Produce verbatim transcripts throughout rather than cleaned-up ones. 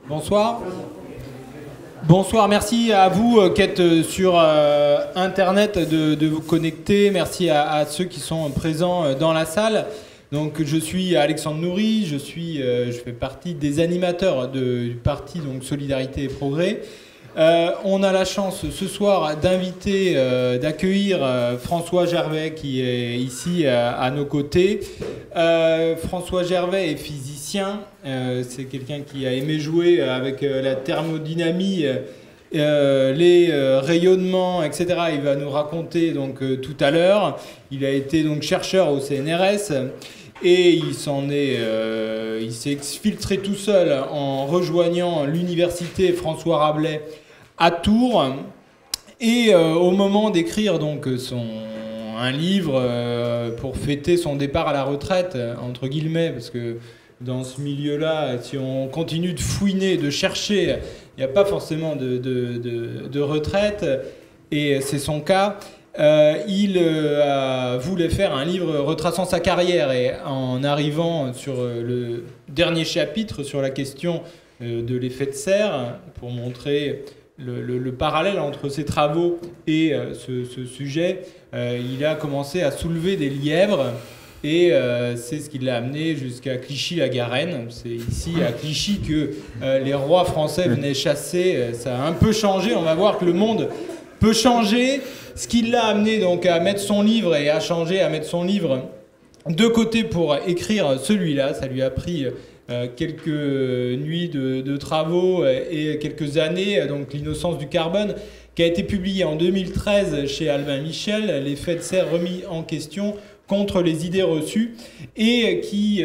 Bonsoir. Bonsoir, merci à vous euh, qui êtes sur euh, Internet de, de vous connecter. Merci à, à ceux qui sont présents euh, dans la salle. Donc, je suis Alexandre Nourry, je, suis, euh, je fais partie des animateurs de, du parti donc, Solidarité et Progrès. Euh, on a la chance ce soir d'inviter, euh, d'accueillir euh, François Gervais qui est ici euh, à nos côtés. Euh, François Gervais est physicien, euh, c'est quelqu'un qui a aimé jouer avec euh, la thermodynamie, euh, les euh, rayonnements, et cetera. Il va nous raconter donc euh, tout à l'heure. Il a été donc chercheur au C N R S. Et il s'en est, euh, il s'est exfiltré tout seul en rejoignant l'université François Rabelais à Tours. Et euh, au moment d'écrire donc son un livre euh, pour fêter son départ à la retraite entre guillemets, parce que dans ce milieu-là, si on continue de fouiner, de chercher, il n'y a pas forcément de, de, de, de retraite. Et c'est son cas. Euh, il euh, voulait faire un livre retraçant sa carrière et en arrivant sur euh, le dernier chapitre sur la question euh, de l'effet de serre, pour montrer le, le, le parallèle entre ses travaux et euh, ce, ce sujet, euh, il a commencé à soulever des lièvres et euh, c'est ce qui l'a amené jusqu'à Clichy-la-Garenne. C'est ici à Clichy que euh, les rois français venaient chasser. Ça a un peu changé, on va voir que le monde peut changer. Ce qui l'a amené donc à mettre son livre et à changer, à mettre son livre de côté pour écrire celui-là. Ça lui a pris euh, quelques nuits de, de travaux et quelques années. Donc L'innocence du carbone, qui a été publié en deux mille treize chez Albin Michel, l'effet de serre remis en question contre les idées reçues, et qui,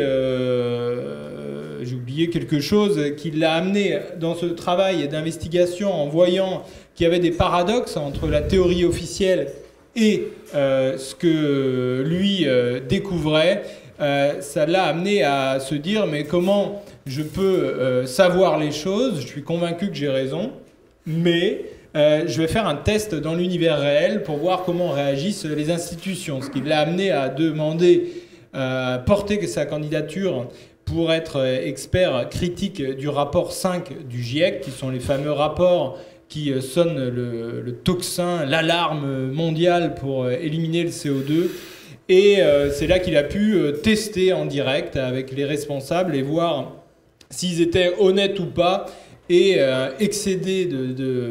euh, j'ai oublié quelque chose, qui l'a amené dans ce travail d'investigation en voyant qu'il y avait des paradoxes entre la théorie officielle et euh, ce que lui euh, découvrait. Euh, ça l'a amené à se dire, mais comment je peux euh, savoir les choses? Je suis convaincu que j'ai raison, mais euh, je vais faire un test dans l'univers réel pour voir comment réagissent les institutions. Ce qui l'a amené à demander, euh, porter sa candidature pour être expert critique du rapport cinq du GIEC, qui sont les fameux rapports qui sonne le, le tocsin, l'alarme mondiale pour éliminer le C O deux. Et euh, c'est là qu'il a pu tester en direct avec les responsables et voir s'ils étaient honnêtes ou pas, et euh, excéder de,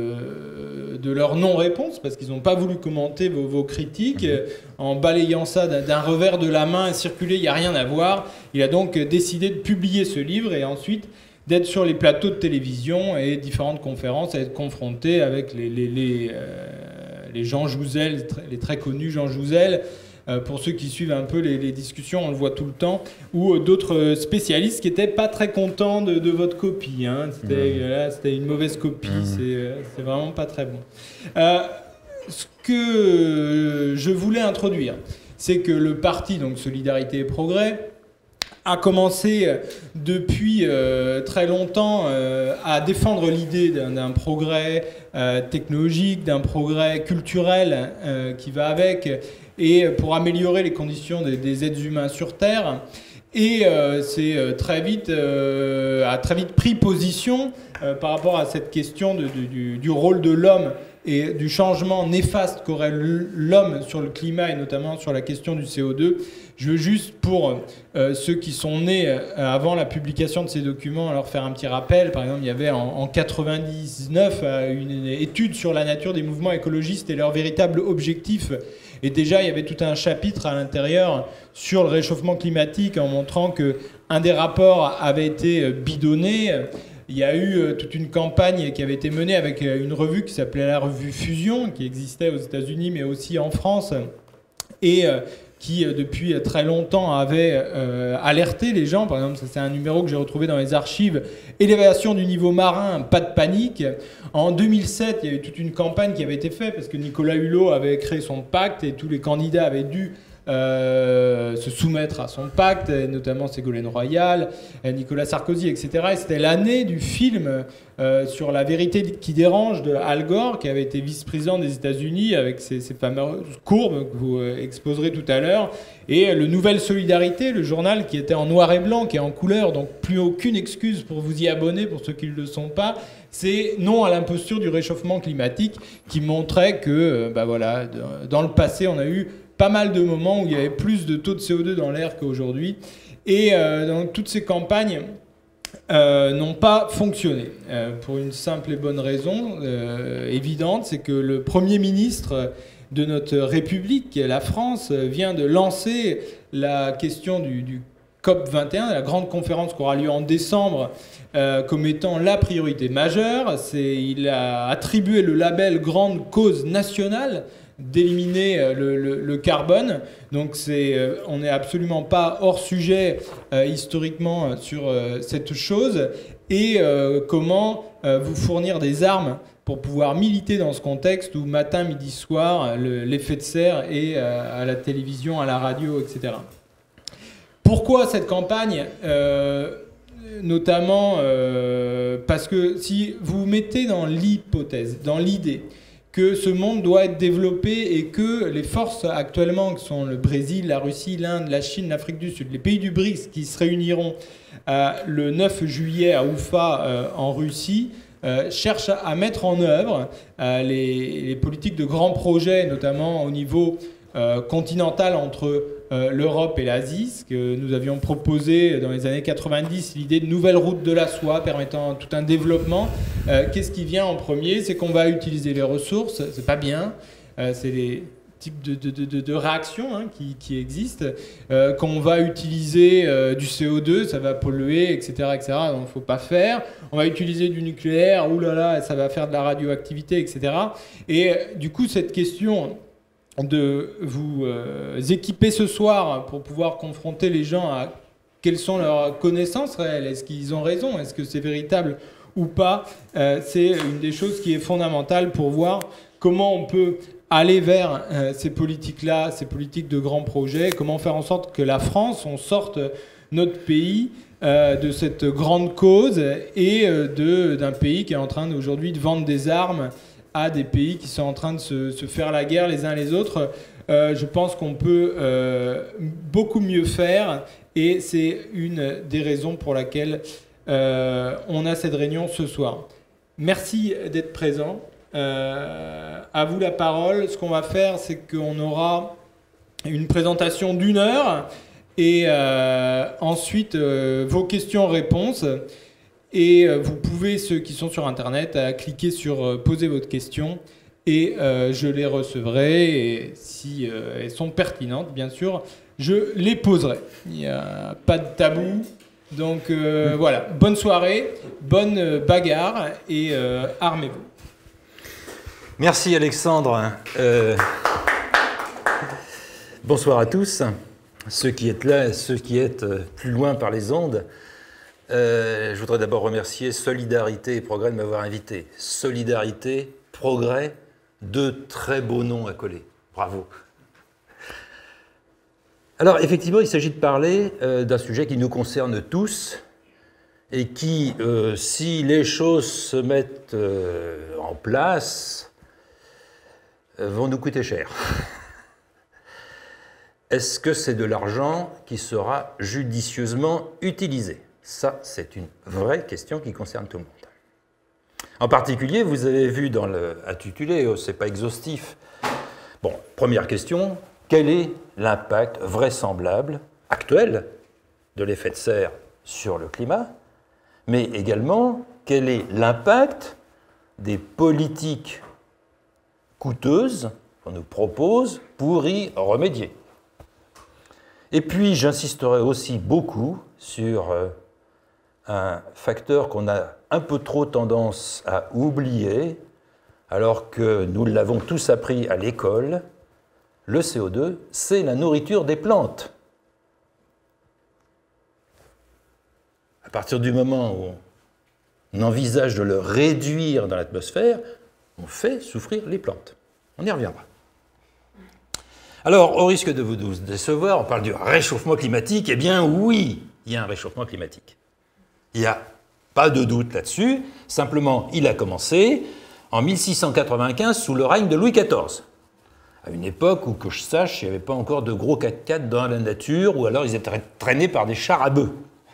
de, de leur non-réponse, parce qu'ils n'ont pas voulu commenter vos, vos critiques, en balayant ça d'un revers de la main et circuler, il n'y a rien à voir. Il a donc décidé de publier ce livre et ensuite d'être sur les plateaux de télévision et différentes conférences, à être confronté avec les, les, les, euh, les Jean Jouzel, les très connus Jean Jouzel. Euh, pour ceux qui suivent un peu les, les discussions, on le voit tout le temps, ou d'autres spécialistes qui n'étaient pas très contents de, de votre copie. Hein. C'était, mmh. là, c'était une mauvaise copie, mmh. c'est, c'est vraiment pas très bon. Euh, ce que je voulais introduire, c'est que le parti, donc Solidarité et Progrès, a commencé depuis euh, très longtemps euh, à défendre l'idée d'un, d'un progrès euh, technologique, d'un progrès culturel euh, qui va avec, et pour améliorer les conditions des, des êtres humains sur Terre. Et euh, c'est euh, très vite, euh, a très vite pris position euh, par rapport à cette question de, de, du, du rôle de l'homme et du changement néfaste qu'aurait l'homme sur le climat et notamment sur la question du C O deux. Je veux juste, pour euh, ceux qui sont nés euh, avant la publication de ces documents, leur faire un petit rappel. Par exemple, il y avait en, en quatre-vingt-dix-neuf euh, une étude sur la nature des mouvements écologistes et leur véritable objectif. Et déjà, il y avait tout un chapitre à l'intérieur sur le réchauffement climatique en montrant qu'un des rapports avait été bidonné. Il y a eu toute une campagne qui avait été menée avec une revue qui s'appelait la revue Fusion, qui existait aux États-Unis mais aussi en France, et qui depuis très longtemps avait euh, alerté les gens. Par exemple, ça c'est un numéro que j'ai retrouvé dans les archives, élévation du niveau marin, pas de panique. En deux mille sept, il y a eu toute une campagne qui avait été faite parce que Nicolas Hulot avait créé son pacte et tous les candidats avaient dû euh, se soumettre à son pacte, et notamment Ségolène Royal, Nicolas Sarkozy, et cetera. Et c'était l'année du film euh, sur la vérité qui dérange de Al Gore, qui avait été vice-président des États-Unis, avec ses, ses fameuses courbes que vous euh, exposerez tout à l'heure. Et le Nouvelle Solidarité, le journal qui était en noir et blanc, qui est en couleur, donc plus aucune excuse pour vous y abonner, pour ceux qui ne le sont pas. C'est non à l'imposture du réchauffement climatique, qui montrait que, euh, bah voilà, dans le passé, on a eu pas mal de moments où il y avait plus de taux de C O deux dans l'air qu'aujourd'hui. Et euh, dans toutes ces campagnes euh, n'ont pas fonctionné. Euh, pour une simple et bonne raison euh, évidente, c'est que le Premier ministre de notre République, la France, vient de lancer la question du, du COP vingt et un, la grande conférence qui aura lieu en décembre, euh, comme étant la priorité majeure. C'est, il a attribué le label Grande Cause Nationale d'éliminer le, le, le carbone. Donc c'est, euh, on n'est absolument pas hors sujet euh, historiquement sur euh, cette chose. Et euh, comment euh, vous fournir des armes pour pouvoir militer dans ce contexte où matin, midi, soir, le, l'effet de serre est euh, à la télévision, à la radio, et cetera. Pourquoi cette campagne euh, Notamment euh, parce que si vous vous mettez dans l'hypothèse, dans l'idée que ce monde doit être développé et que les forces actuellement, qui sont le Brésil, la Russie, l'Inde, la Chine, l'Afrique du Sud, les pays du BRICS qui se réuniront euh, le neuf juillet à Oufa euh, en Russie, euh, cherchent à mettre en œuvre euh, les, les politiques de grands projets, notamment au niveau euh, continental entre euh, l'Europe et l'Asie, ce que nous avions proposé dans les années quatre-vingt-dix, l'idée de nouvelles routes de la soie permettant tout un développement. Euh, qu'est-ce qui vient en premier? C'est qu'on va utiliser les ressources, c'est pas bien, euh, c'est les types de, de, de, de réactions hein, qui, qui existent, euh, qu'on va utiliser euh, du C O deux, ça va polluer, et cetera, et cetera, donc il ne faut pas faire. On va utiliser du nucléaire, oulala, ça va faire de la radioactivité, et cetera. Et euh, du coup, cette question de vous euh, équiper ce soir pour pouvoir confronter les gens à quelles sont leurs connaissances réelles, est-ce qu'ils ont raison, est-ce que c'est véritable ou pas, euh, c'est une des choses qui est fondamentale pour voir comment on peut aller vers euh, ces politiques-là, ces politiques de grands projets, comment faire en sorte que la France, on sorte notre pays euh, de cette grande cause et euh, de, d'un pays qui est en train aujourd'hui de vendre des armes à des pays qui sont en train de se, se faire la guerre les uns les autres. Euh, je pense qu'on peut euh, beaucoup mieux faire et c'est une des raisons pour laquelle euh, on a cette réunion ce soir. Merci d'être présent. Euh, à vous la parole. Ce qu'on va faire, c'est qu'on aura une présentation d'une heure et euh, ensuite euh, vos questions-réponses. Et euh, vous pouvez, ceux qui sont sur Internet, à cliquer sur euh, « Poser votre question » et euh, je les recevrai. Et si euh, elles sont pertinentes, bien sûr, je les poserai. Il n'y a pas de tabou. Donc euh, voilà, bonne soirée, bonne bagarre et euh, armez-vous. Merci Alexandre. Euh, bonsoir à tous, ceux qui êtes là et ceux qui êtes plus loin par les ondes. Euh, je voudrais d'abord remercier Solidarité et Progrès de m'avoir invité. Solidarité, Progrès, deux très beaux noms à coller. Bravo. Alors effectivement, il s'agit de parler euh, d'un sujet qui nous concerne tous et qui, euh, si les choses se mettent euh, en place, vont nous coûter cher. Est-ce que c'est de l'argent qui sera judicieusement utilisé? Ça, c'est une vraie question qui concerne tout le monde. En particulier, vous avez vu dans l'intitulé, oh, c'est pas exhaustif. Bon, première question, quel est l'impact vraisemblable, actuel, de l'effet de serre sur le climat? Mais également, quel est l'impact des politiques coûteuses qu'on nous propose pour y remédier. Et puis, j'insisterai aussi beaucoup sur euh, un facteur qu'on a un peu trop tendance à oublier, alors que nous l'avons tous appris à l'école, le C O deux, c'est la nourriture des plantes. À partir du moment où on envisage de le réduire dans l'atmosphère, on fait souffrir les plantes. On y reviendra. Alors, au risque de vous décevoir, on parle du réchauffement climatique. Eh bien oui, il y a un réchauffement climatique. Il n'y a pas de doute là-dessus. Simplement, il a commencé en mille six cent quatre-vingt-quinze sous le règne de Louis quatorze. À une époque où, que je sache, il n'y avait pas encore de gros quatre-quatre dans la nature, ou alors ils étaient traînés par des chars à bœufs.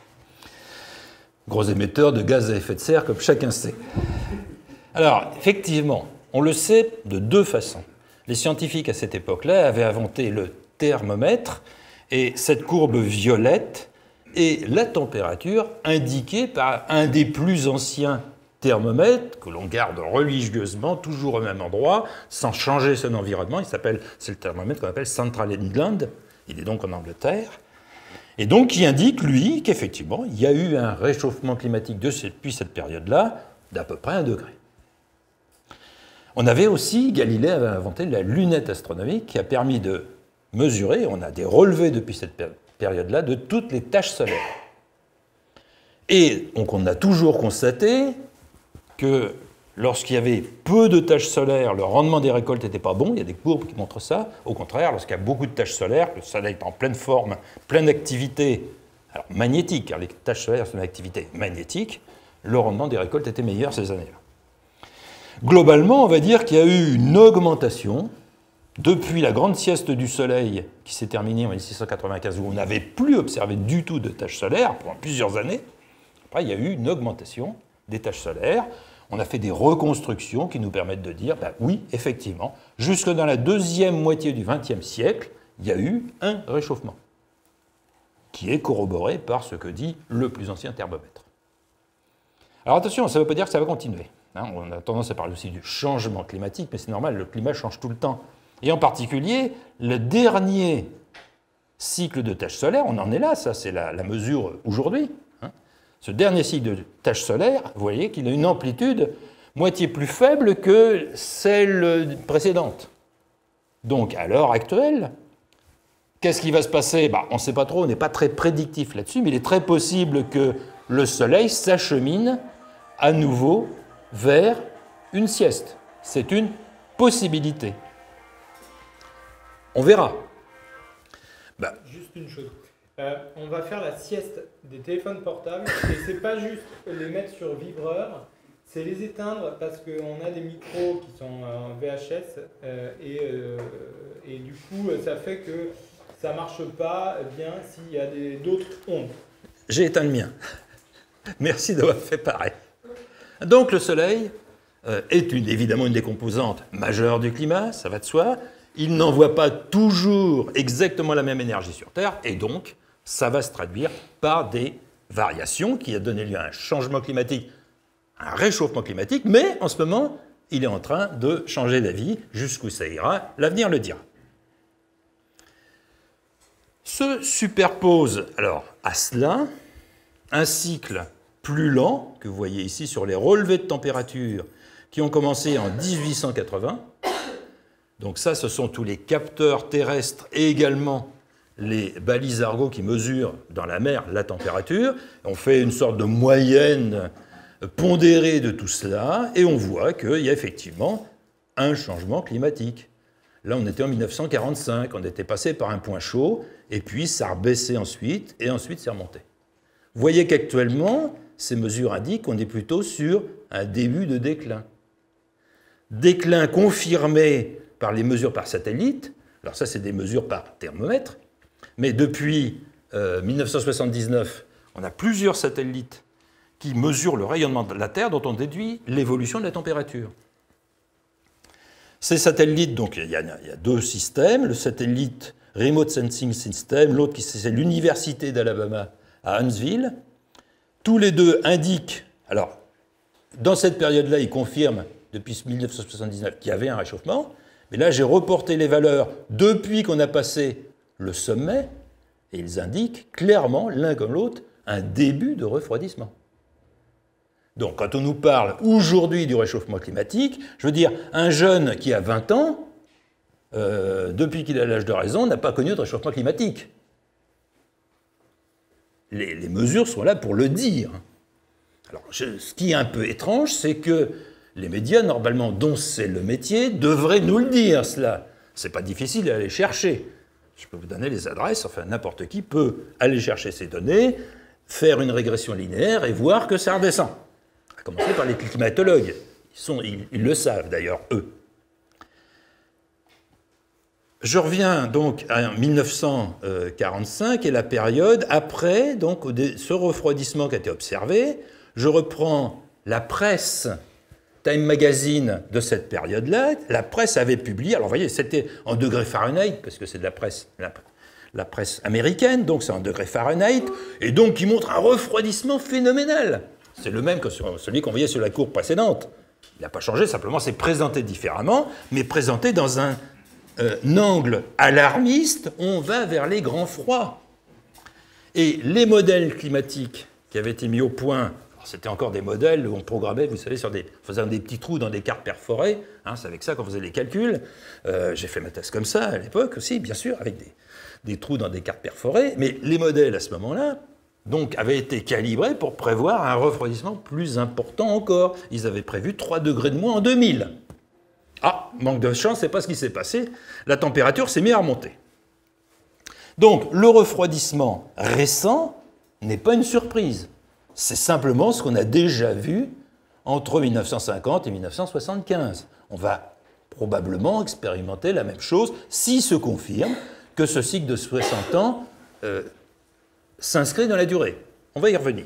Gros émetteurs de gaz à effet de serre, comme chacun sait. Alors, effectivement, on le sait de deux façons. Les scientifiques, à cette époque-là, avaient inventé le thermomètre, et cette courbe violette est la température indiquée par un des plus anciens thermomètre que l'on garde religieusement, toujours au même endroit, sans changer son environnement. Il s'appelle, c'est le thermomètre qu'on appelle Central England. Il est donc en Angleterre. Et donc, qui indique, lui, qu'effectivement, il y a eu un réchauffement climatique depuis cette période-là d'à peu près un degré. On avait aussi, Galilée avait inventé la lunette astronomique qui a permis de mesurer, on a des relevés depuis cette période-là, de toutes les taches solaires. Et donc, on a toujours constaté que lorsqu'il y avait peu de taches solaires, le rendement des récoltes n'était pas bon. Il y a des courbes qui montrent ça. Au contraire, lorsqu'il y a beaucoup de taches solaires, le soleil est en pleine forme, pleine activité, alors magnétique, car les taches solaires sont une activité magnétique, le rendement des récoltes était meilleur ces années-là. Globalement, on va dire qu'il y a eu une augmentation depuis la grande sieste du soleil qui s'est terminée en mille six cent quatre-vingt-quinze, où on n'avait plus observé du tout de taches solaires pendant plusieurs années. Après, il y a eu une augmentation des taches solaires. On a fait des reconstructions qui nous permettent de dire, ben oui, effectivement, jusque dans la deuxième moitié du vingtième siècle, il y a eu un réchauffement, qui est corroboré par ce que dit le plus ancien thermomètre. Alors attention, ça ne veut pas dire que ça va continuer. Hein, on a tendance à parler aussi du changement climatique, mais c'est normal, le climat change tout le temps. Et en particulier, le dernier cycle de taches solaires, on en est là, ça c'est la, la mesure aujourd'hui. Ce dernier cycle de taches solaires, vous voyez qu'il a une amplitude moitié plus faible que celle précédente. Donc, à l'heure actuelle, qu'est-ce qui va se passer? Ben, on ne sait pas trop, on n'est pas très prédictif là-dessus, mais il est très possible que le Soleil s'achemine à nouveau vers une sieste. C'est une possibilité. On verra. Ben, Juste une chose. Euh, on va faire la sieste des téléphones portables et c'est pas juste les mettre sur vibreur, c'est les éteindre parce qu'on a des micros qui sont en V H S euh, et, euh, et du coup ça fait que ça marche pas bien s'il y a d'autres ondes. J'ai éteint le mien. Merci d'avoir fait pareil. Donc le Soleil euh, est une, évidemment une des composantes majeures du climat, ça va de soi. Il n'envoie pas toujours exactement la même énergie sur Terre et donc ça va se traduire par des variations qui a donné lieu à un changement climatique, un réchauffement climatique, mais en ce moment, il est en train de changer d'avis. Jusqu'où ça ira, l'avenir le dira. Se superpose alors à cela un cycle plus lent, que vous voyez ici sur les relevés de température qui ont commencé en mille huit cent quatre-vingts. Donc ça, ce sont tous les capteurs terrestres et également les balises Argo qui mesurent dans la mer la température. On fait une sorte de moyenne pondérée de tout cela et on voit qu'il y a effectivement un changement climatique. Là, on était en mille neuf cent quarante-cinq, on était passé par un point chaud et puis ça a baissé ensuite et ensuite c'est remonté. Vous voyez qu'actuellement, ces mesures indiquent qu'on est plutôt sur un début de déclin. Déclin confirmé par les mesures par satellite. Alors ça, c'est des mesures par thermomètre. Mais depuis euh, mille neuf cent soixante-dix-neuf, on a plusieurs satellites qui mesurent le rayonnement de la Terre, dont on déduit l'évolution de la température. Ces satellites, donc il y, a, il y a deux systèmes, le satellite Remote Sensing System, l'autre qui c'est l'Université d'Alabama à Huntsville. Tous les deux indiquent, alors dans cette période-là, ils confirment depuis mille neuf cent soixante-dix-neuf qu'il y avait un réchauffement, mais là j'ai reporté les valeurs depuis qu'on a passé le sommet, et ils indiquent clairement, l'un comme l'autre, un début de refroidissement. Donc, quand on nous parle aujourd'hui du réchauffement climatique, je veux dire, un jeune qui a vingt ans, euh, depuis qu'il a l'âge de raison, n'a pas connu de réchauffement climatique. Les, les mesures sont là pour le dire. Alors, je, ce qui est un peu étrange, c'est que les médias, normalement, dont c'est le métier, devraient nous le dire, cela. C'est pas difficile à aller chercher. Je peux vous donner les adresses, enfin n'importe qui peut aller chercher ces données, faire une régression linéaire et voir que ça redescend. À commencer par les climatologues. Ils, sont, ils, ils le savent d'ailleurs, eux. Je reviens donc à mille neuf cent quarante-cinq et la période après donc, ce refroidissement qui a été observé. Je reprends la presse Time Magazine de cette période-là. La presse avait publié, alors vous voyez, c'était en degrés Fahrenheit, parce que c'est de la presse, la, la presse américaine, donc c'est en degrés Fahrenheit, et donc qui montre un refroidissement phénoménal. C'est le même que celui qu'on voyait sur la courbe précédente. Il n'a pas changé, simplement c'est présenté différemment, mais présenté dans un, euh, un angle alarmiste. On va vers les grands froids. Et les modèles climatiques qui avaient été mis au point, c'était encore des modèles où on programmait, vous savez, sur des, en faisant des petits trous dans des cartes perforées. Hein, c'est avec ça qu'on faisait les calculs. Euh, j'ai fait ma thèse comme ça à l'époque aussi, bien sûr, avec des, des trous dans des cartes perforées. Mais les modèles à ce moment-là, donc, avaient été calibrés pour prévoir un refroidissement plus important encore. Ils avaient prévu trois degrés de moins en deux mille. Ah, manque de chance, c'est pas ce qui s'est passé. La température s'est mise à remonter. Donc, le refroidissement récent n'est pas une surprise. C'est simplement ce qu'on a déjà vu entre mille neuf cent cinquante et mille neuf cent soixante-quinze. On va probablement expérimenter la même chose s'il se confirme que ce cycle de soixante ans euh, s'inscrit dans la durée. On va y revenir.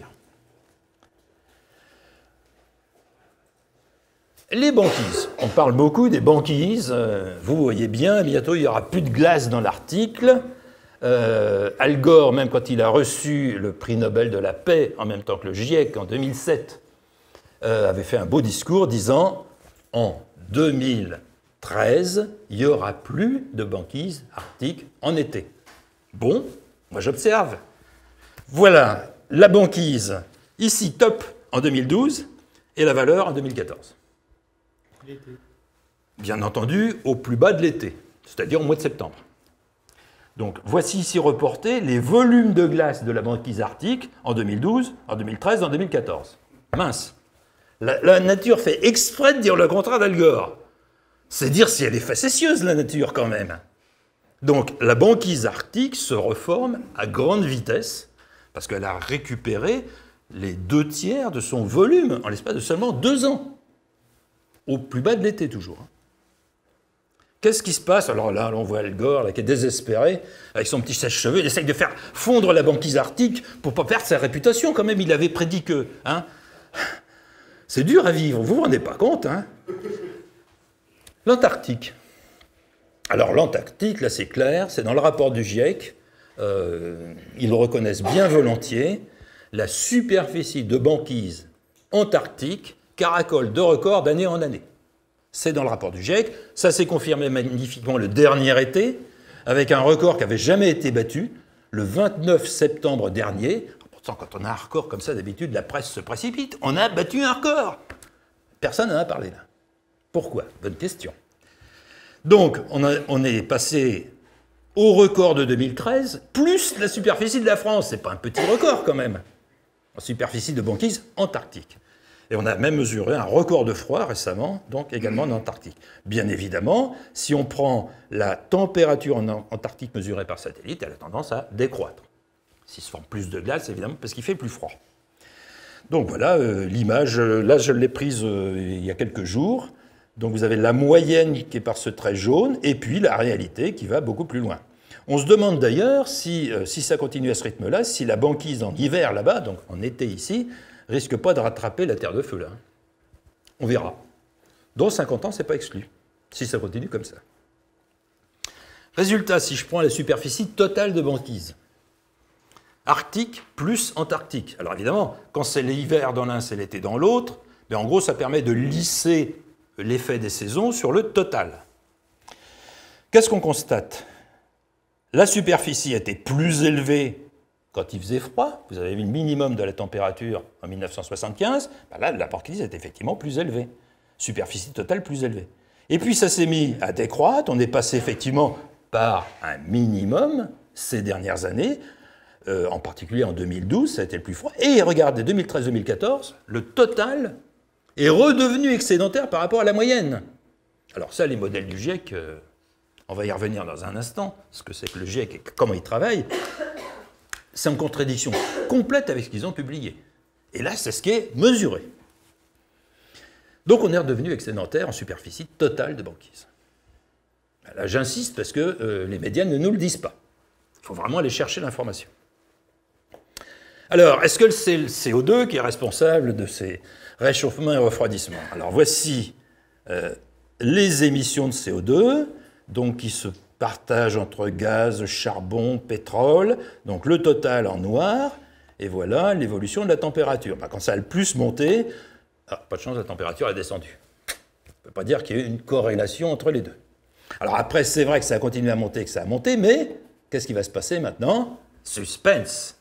Les banquises. On parle beaucoup des banquises. Euh, vous voyez bien, bientôt il n'y aura plus de glace dans l'article. Euh, Al Gore, même quand il a reçu le prix Nobel de la paix, en même temps que le GIEC en deux mille sept, euh, avait fait un beau discours disant « En deux mille treize, il n'y aura plus de banquise arctique en été. » Bon, moi j'observe. Voilà la banquise, ici top en deux mille douze, et la valeur en deux mille quatorze. L'été. Bien entendu, au plus bas de l'été, c'est-à-dire au mois de septembre. Donc, voici ici reportés les volumes de glace de la banquise arctique en deux mille douze, en deux mille treize, en deux mille quatorze. Mince. La, la nature fait exprès de dire le contraire d'Al Gore. C'est dire si elle est facétieuse, la nature, quand même. Donc, la banquise arctique se reforme à grande vitesse parce qu'elle a récupéré les deux tiers de son volume en l'espace de seulement deux ans. Au plus bas de l'été, toujours. Qu'est-ce qui se passe? Alors là, on voit Al Gore, là, qui est désespéré, avec son petit sèche-cheveux. Il essaye de faire fondre la banquise arctique pour ne pas perdre sa réputation. Quand même, il avait prédit que... Hein, c'est dur à vivre, vous ne vous rendez pas compte. Hein. L'Antarctique. Alors l'Antarctique, là c'est clair, c'est dans le rapport du GIEC. Euh, ils le reconnaissent bien volontiers. La superficie de banquise antarctique caracole de record d'année en année. C'est dans le rapport du GIEC. Ça s'est confirmé magnifiquement le dernier été, avec un record qui n'avait jamais été battu, le vingt-neuf septembre dernier. Pourtant, quand on a un record comme ça, d'habitude, la presse se précipite. On a battu un record. Personne n'en a parlé là. Pourquoi? Bonne question. Donc, on, a, on est passé au record de deux mille treize, plus la superficie de la France. Ce n'est pas un petit record quand même, en superficie de banquise antarctique. Et on a même mesuré un record de froid récemment, donc également en Antarctique. Bien évidemment, si on prend la température en Antarctique mesurée par satellite, elle a tendance à décroître. S'il se forme plus de glace, évidemment, parce qu'il fait plus froid. Donc voilà, euh, l'image, là je l'ai prise euh, il y a quelques jours. Donc vous avez la moyenne qui est par ce trait jaune, et puis la réalité qui va beaucoup plus loin. On se demande d'ailleurs si, euh, si ça continue à ce rythme-là, si la banquise en hiver là-bas, donc en été ici, risque pas de rattraper la terre de feu là. On verra. Dans cinquante ans, c'est pas exclu, si ça continue comme ça. Résultat, si je prends la superficie totale de banquise, Arctique plus Antarctique. Alors évidemment, quand c'est l'hiver dans l'un, c'est l'été dans l'autre, mais en gros, ça permet de lisser l'effet des saisons sur le total. Qu'est-ce qu'on constate? La superficie était plus élevée quand il faisait froid. Vous avez vu le minimum de la température en mille neuf cent soixante-quinze. Ben là, la banquise est effectivement plus élevée. Superficie totale plus élevée. Et puis ça s'est mis à décroître. On est passé effectivement par un minimum ces dernières années. Euh, en particulier en deux mille douze, ça a été le plus froid. Et regardez, deux mille treize deux mille quatorze, le total est redevenu excédentaire par rapport à la moyenne. Alors ça, les modèles du GIEC, euh, on va y revenir dans un instant, ce que c'est que le GIEC et comment il travaille, c'est en contradiction complète avec ce qu'ils ont publié. Et là, c'est ce qui est mesuré. Donc on est redevenu excédentaire en superficie totale de banquise. Là, j'insiste parce que euh, les médias ne nous le disent pas. Il faut vraiment aller chercher l'information. Alors, est-ce que c'est le C O deux qui est responsable de ces réchauffements et refroidissements? Alors, voici euh, les émissions de C O deux, donc qui se partagent entre gaz, charbon, pétrole, donc le total en noir, et voilà l'évolution de la température. Ben, quand ça a le plus monté, ah, pas de chance, la température a descendu. On ne peut pas dire qu'il y a eu une corrélation entre les deux. Alors après, c'est vrai que ça a continué à monter, que ça a monté, mais qu'est-ce qui va se passer maintenant? Suspense.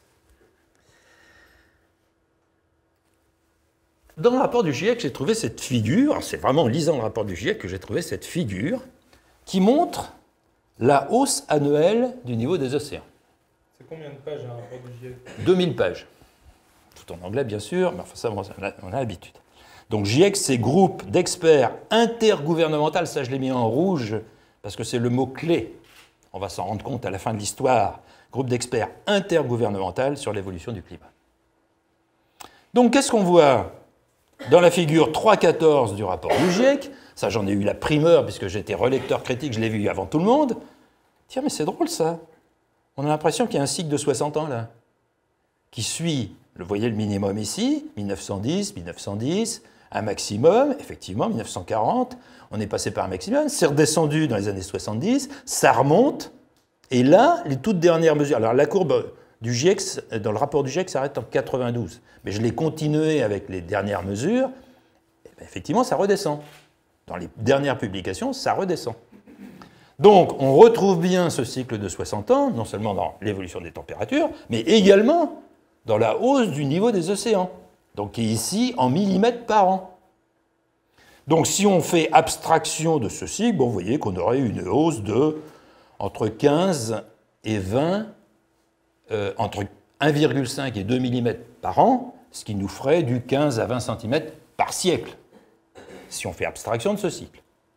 Dans le rapport du GIEC, j'ai trouvé cette figure, c'est vraiment en lisant le rapport du GIEC que j'ai trouvé cette figure qui montre la hausse annuelle du niveau des océans. C'est combien de pages un rapport du GIEC? deux mille pages. Tout en anglais, bien sûr, mais enfin ça, on a, on a l'habitude. Donc GIEC, c'est groupe d'experts intergouvernemental, ça je l'ai mis en rouge parce que c'est le mot-clé. On va s'en rendre compte à la fin de l'histoire. Groupe d'experts intergouvernemental sur l'évolution du climat. Donc qu'est-ce qu'on voit dans la figure trois quatorze du rapport du GIEC? Ça, j'en ai eu la primeur puisque j'étais relecteur critique, je l'ai vu avant tout le monde. Tiens, mais c'est drôle ça. On a l'impression qu'il y a un cycle de soixante ans là, qui suit, vous voyez le minimum ici, mille neuf cent dix, mille neuf cent dix, un maximum, effectivement, mille neuf cent quarante, on est passé par un maximum, c'est redescendu dans les années soixante-dix, ça remonte, et là, les toutes dernières mesures, alors la courbe du GIEC, dans le rapport du GIEC, s'arrête en quatre-vingt-douze, mais je l'ai continué avec les dernières mesures, et bien, effectivement, ça redescend. Dans les dernières publications, ça redescend. Donc, on retrouve bien ce cycle de soixante ans, non seulement dans l'évolution des températures, mais également dans la hausse du niveau des océans, donc qui est ici en millimètres par an. Donc, si on fait abstraction de ce cycle, bon, vous voyez qu'on aurait une hausse de entre quinze et vingt, euh, entre un virgule cinq et deux millimètres par an, ce qui nous ferait du quinze à vingt centimètres par siècle, si on fait abstraction de ce cycle.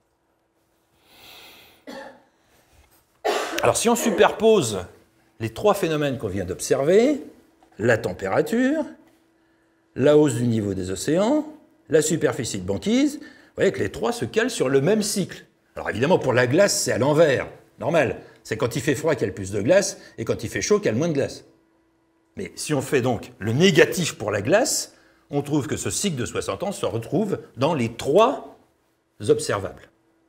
Alors, si on superpose les trois phénomènes qu'on vient d'observer, la température, la hausse du niveau des océans, la superficie de banquise, vous voyez que les trois se calent sur le même cycle. Alors évidemment, pour la glace, c'est à l'envers, normal. C'est quand il fait froid qu'il y a le plus de glace, et quand il fait chaud qu'il y a le moins de glace. Mais si on fait donc le négatif pour la glace, on trouve que ce cycle de soixante ans se retrouve dans les trois observables.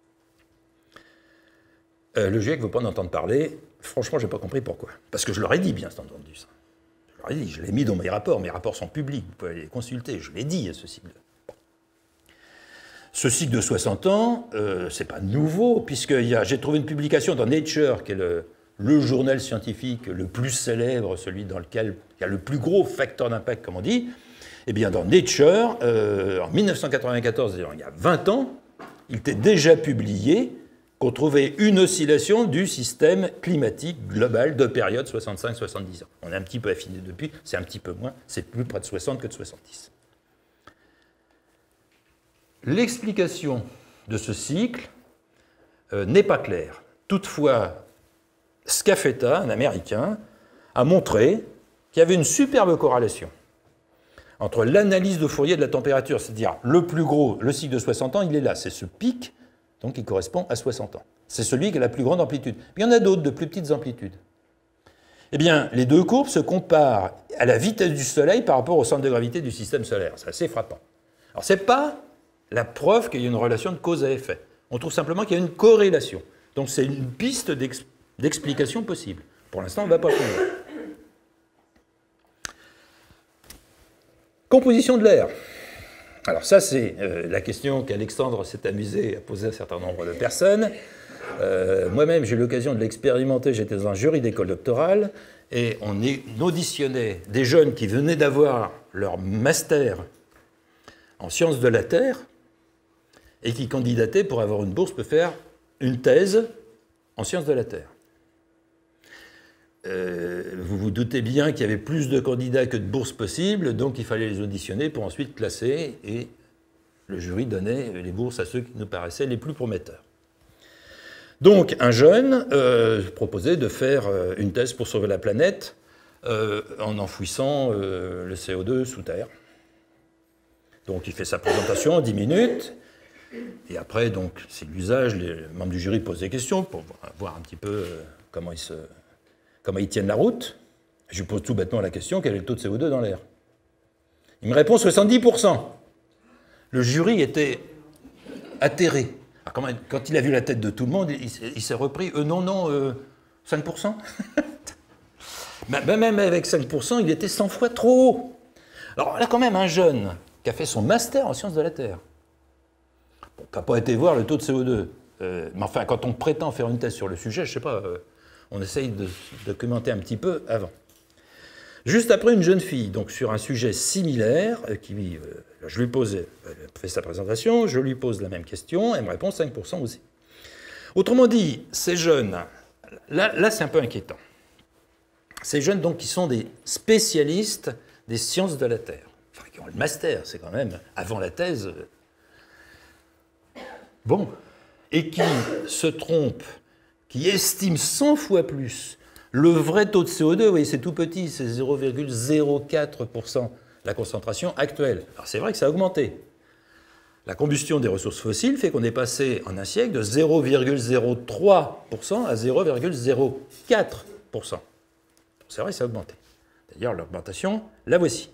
Euh, le GIEC ne veut pas en entendre parler. Franchement, je n'ai pas compris pourquoi. Parce que je leur ai dit, bien entendu, ça. Je leur ai dit, je l'ai mis dans mes rapports. Mes rapports sont publics, vous pouvez les consulter. Je l'ai dit, ce cycle. Bon. Ce cycle de soixante ans, euh, ce n'est pas nouveau, puisque j'ai trouvé une publication dans Nature, qui est le, le journal scientifique le plus célèbre, celui dans lequel il y a le plus gros facteur d'impact, comme on dit. Eh bien, dans Nature, euh, en mille neuf cent quatre-vingt-quatorze, il y a vingt ans, il était déjà publié qu'on trouvait une oscillation du système climatique global de période soixante-cinq à soixante-dix ans. On a un petit peu affiné depuis, c'est un petit peu moins, c'est plus près de soixante que de soixante-dix. L'explication de ce cycle euh, n'est pas claire. Toutefois, Scafetta, un Américain, a montré qu'il y avait une superbe corrélation entre l'analyse de Fourier de la température, c'est-à-dire le plus gros, le cycle de soixante ans, il est là, c'est ce pic, donc qui correspond à soixante ans. C'est celui qui a la plus grande amplitude. Mais il y en a d'autres de plus petites amplitudes. Eh bien, les deux courbes se comparent à la vitesse du Soleil par rapport au centre de gravité du système solaire. C'est assez frappant. Alors, ce n'est pas la preuve qu'il y a une relation de cause à effet. On trouve simplement qu'il y a une corrélation. Donc, c'est une piste d'explication possible. Pour l'instant, on ne va pas plus loin. Composition de l'air. Alors ça, c'est euh, la question qu'Alexandre s'est amusé à poser à un certain nombre de personnes. Euh, Moi-même, j'ai eu l'occasion de l'expérimenter. J'étais dans un jury d'école doctorale et on, est, on auditionnait des jeunes qui venaient d'avoir leur master en sciences de la Terre et qui candidataient pour avoir une bourse pour faire une thèse en sciences de la Terre. Euh, vous vous doutez bien qu'il y avait plus de candidats que de bourses possibles, donc il fallait les auditionner pour ensuite classer, et le jury donnait les bourses à ceux qui nous paraissaient les plus prometteurs. Donc, un jeune euh, proposait de faire euh, une thèse pour sauver la planète euh, en enfouissant euh, le C O deux sous terre. Donc, il fait sa présentation en dix minutes. Et après, donc, c'est l'usage. Les membres du jury posent des questions pour voir un petit peu euh, comment, ils se, comment ils tiennent la route. Je lui pose tout bêtement la question, quel est le taux de C O deux dans l'air? Il me répond soixante-dix pour cent. Le jury était atterré. Alors, quand, quand il a vu la tête de tout le monde, il, il s'est repris, euh, non, non, euh, cinq pour cent. Même avec cinq pour cent, il était cent fois trop haut. Alors là, quand même, un jeune qui a fait son master en sciences de la Terre, bon, qui n'a pas été voir le taux de C O deux, euh, mais enfin, quand on prétend faire une thèse sur le sujet, je ne sais pas, euh, on essaye de documenter un petit peu avant. Juste après, une jeune fille, donc sur un sujet similaire, euh, qui, euh, je lui pose, elle fait sa présentation, je lui pose la même question, elle me répond cinq pour cent aussi. Autrement dit, ces jeunes, là, là c'est un peu inquiétant. Ces jeunes, donc, qui sont des spécialistes des sciences de la Terre, enfin, qui ont le master, c'est quand même, avant la thèse, euh, bon, et qui se trompent, qui estiment cent fois plus le vrai taux de C O deux, vous voyez, c'est tout petit, c'est zéro virgule zéro quatre pour cent la concentration actuelle. Alors c'est vrai que ça a augmenté. La combustion des ressources fossiles fait qu'on est passé en un siècle de zéro virgule zéro trois pour cent à zéro virgule zéro quatre pour cent. C'est vrai que ça a augmenté. D'ailleurs, l'augmentation, la voici.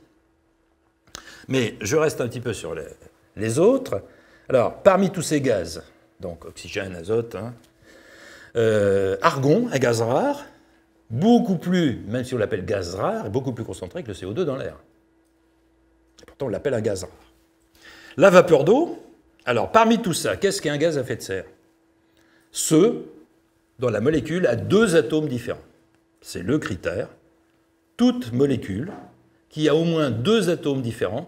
Mais je reste un petit peu sur les, les autres. Alors, parmi tous ces gaz, donc oxygène, azote, hein, euh, argon, un gaz rare, beaucoup plus, même si on l'appelle gaz rare, beaucoup plus concentré que le C O deux dans l'air. Et pourtant, on l'appelle un gaz rare. La vapeur d'eau, alors parmi tout ça, qu'est-ce qu'un gaz à effet de serre? Ceux dont la molécule a deux atomes différents. C'est le critère. Toute molécule qui a au moins deux atomes différents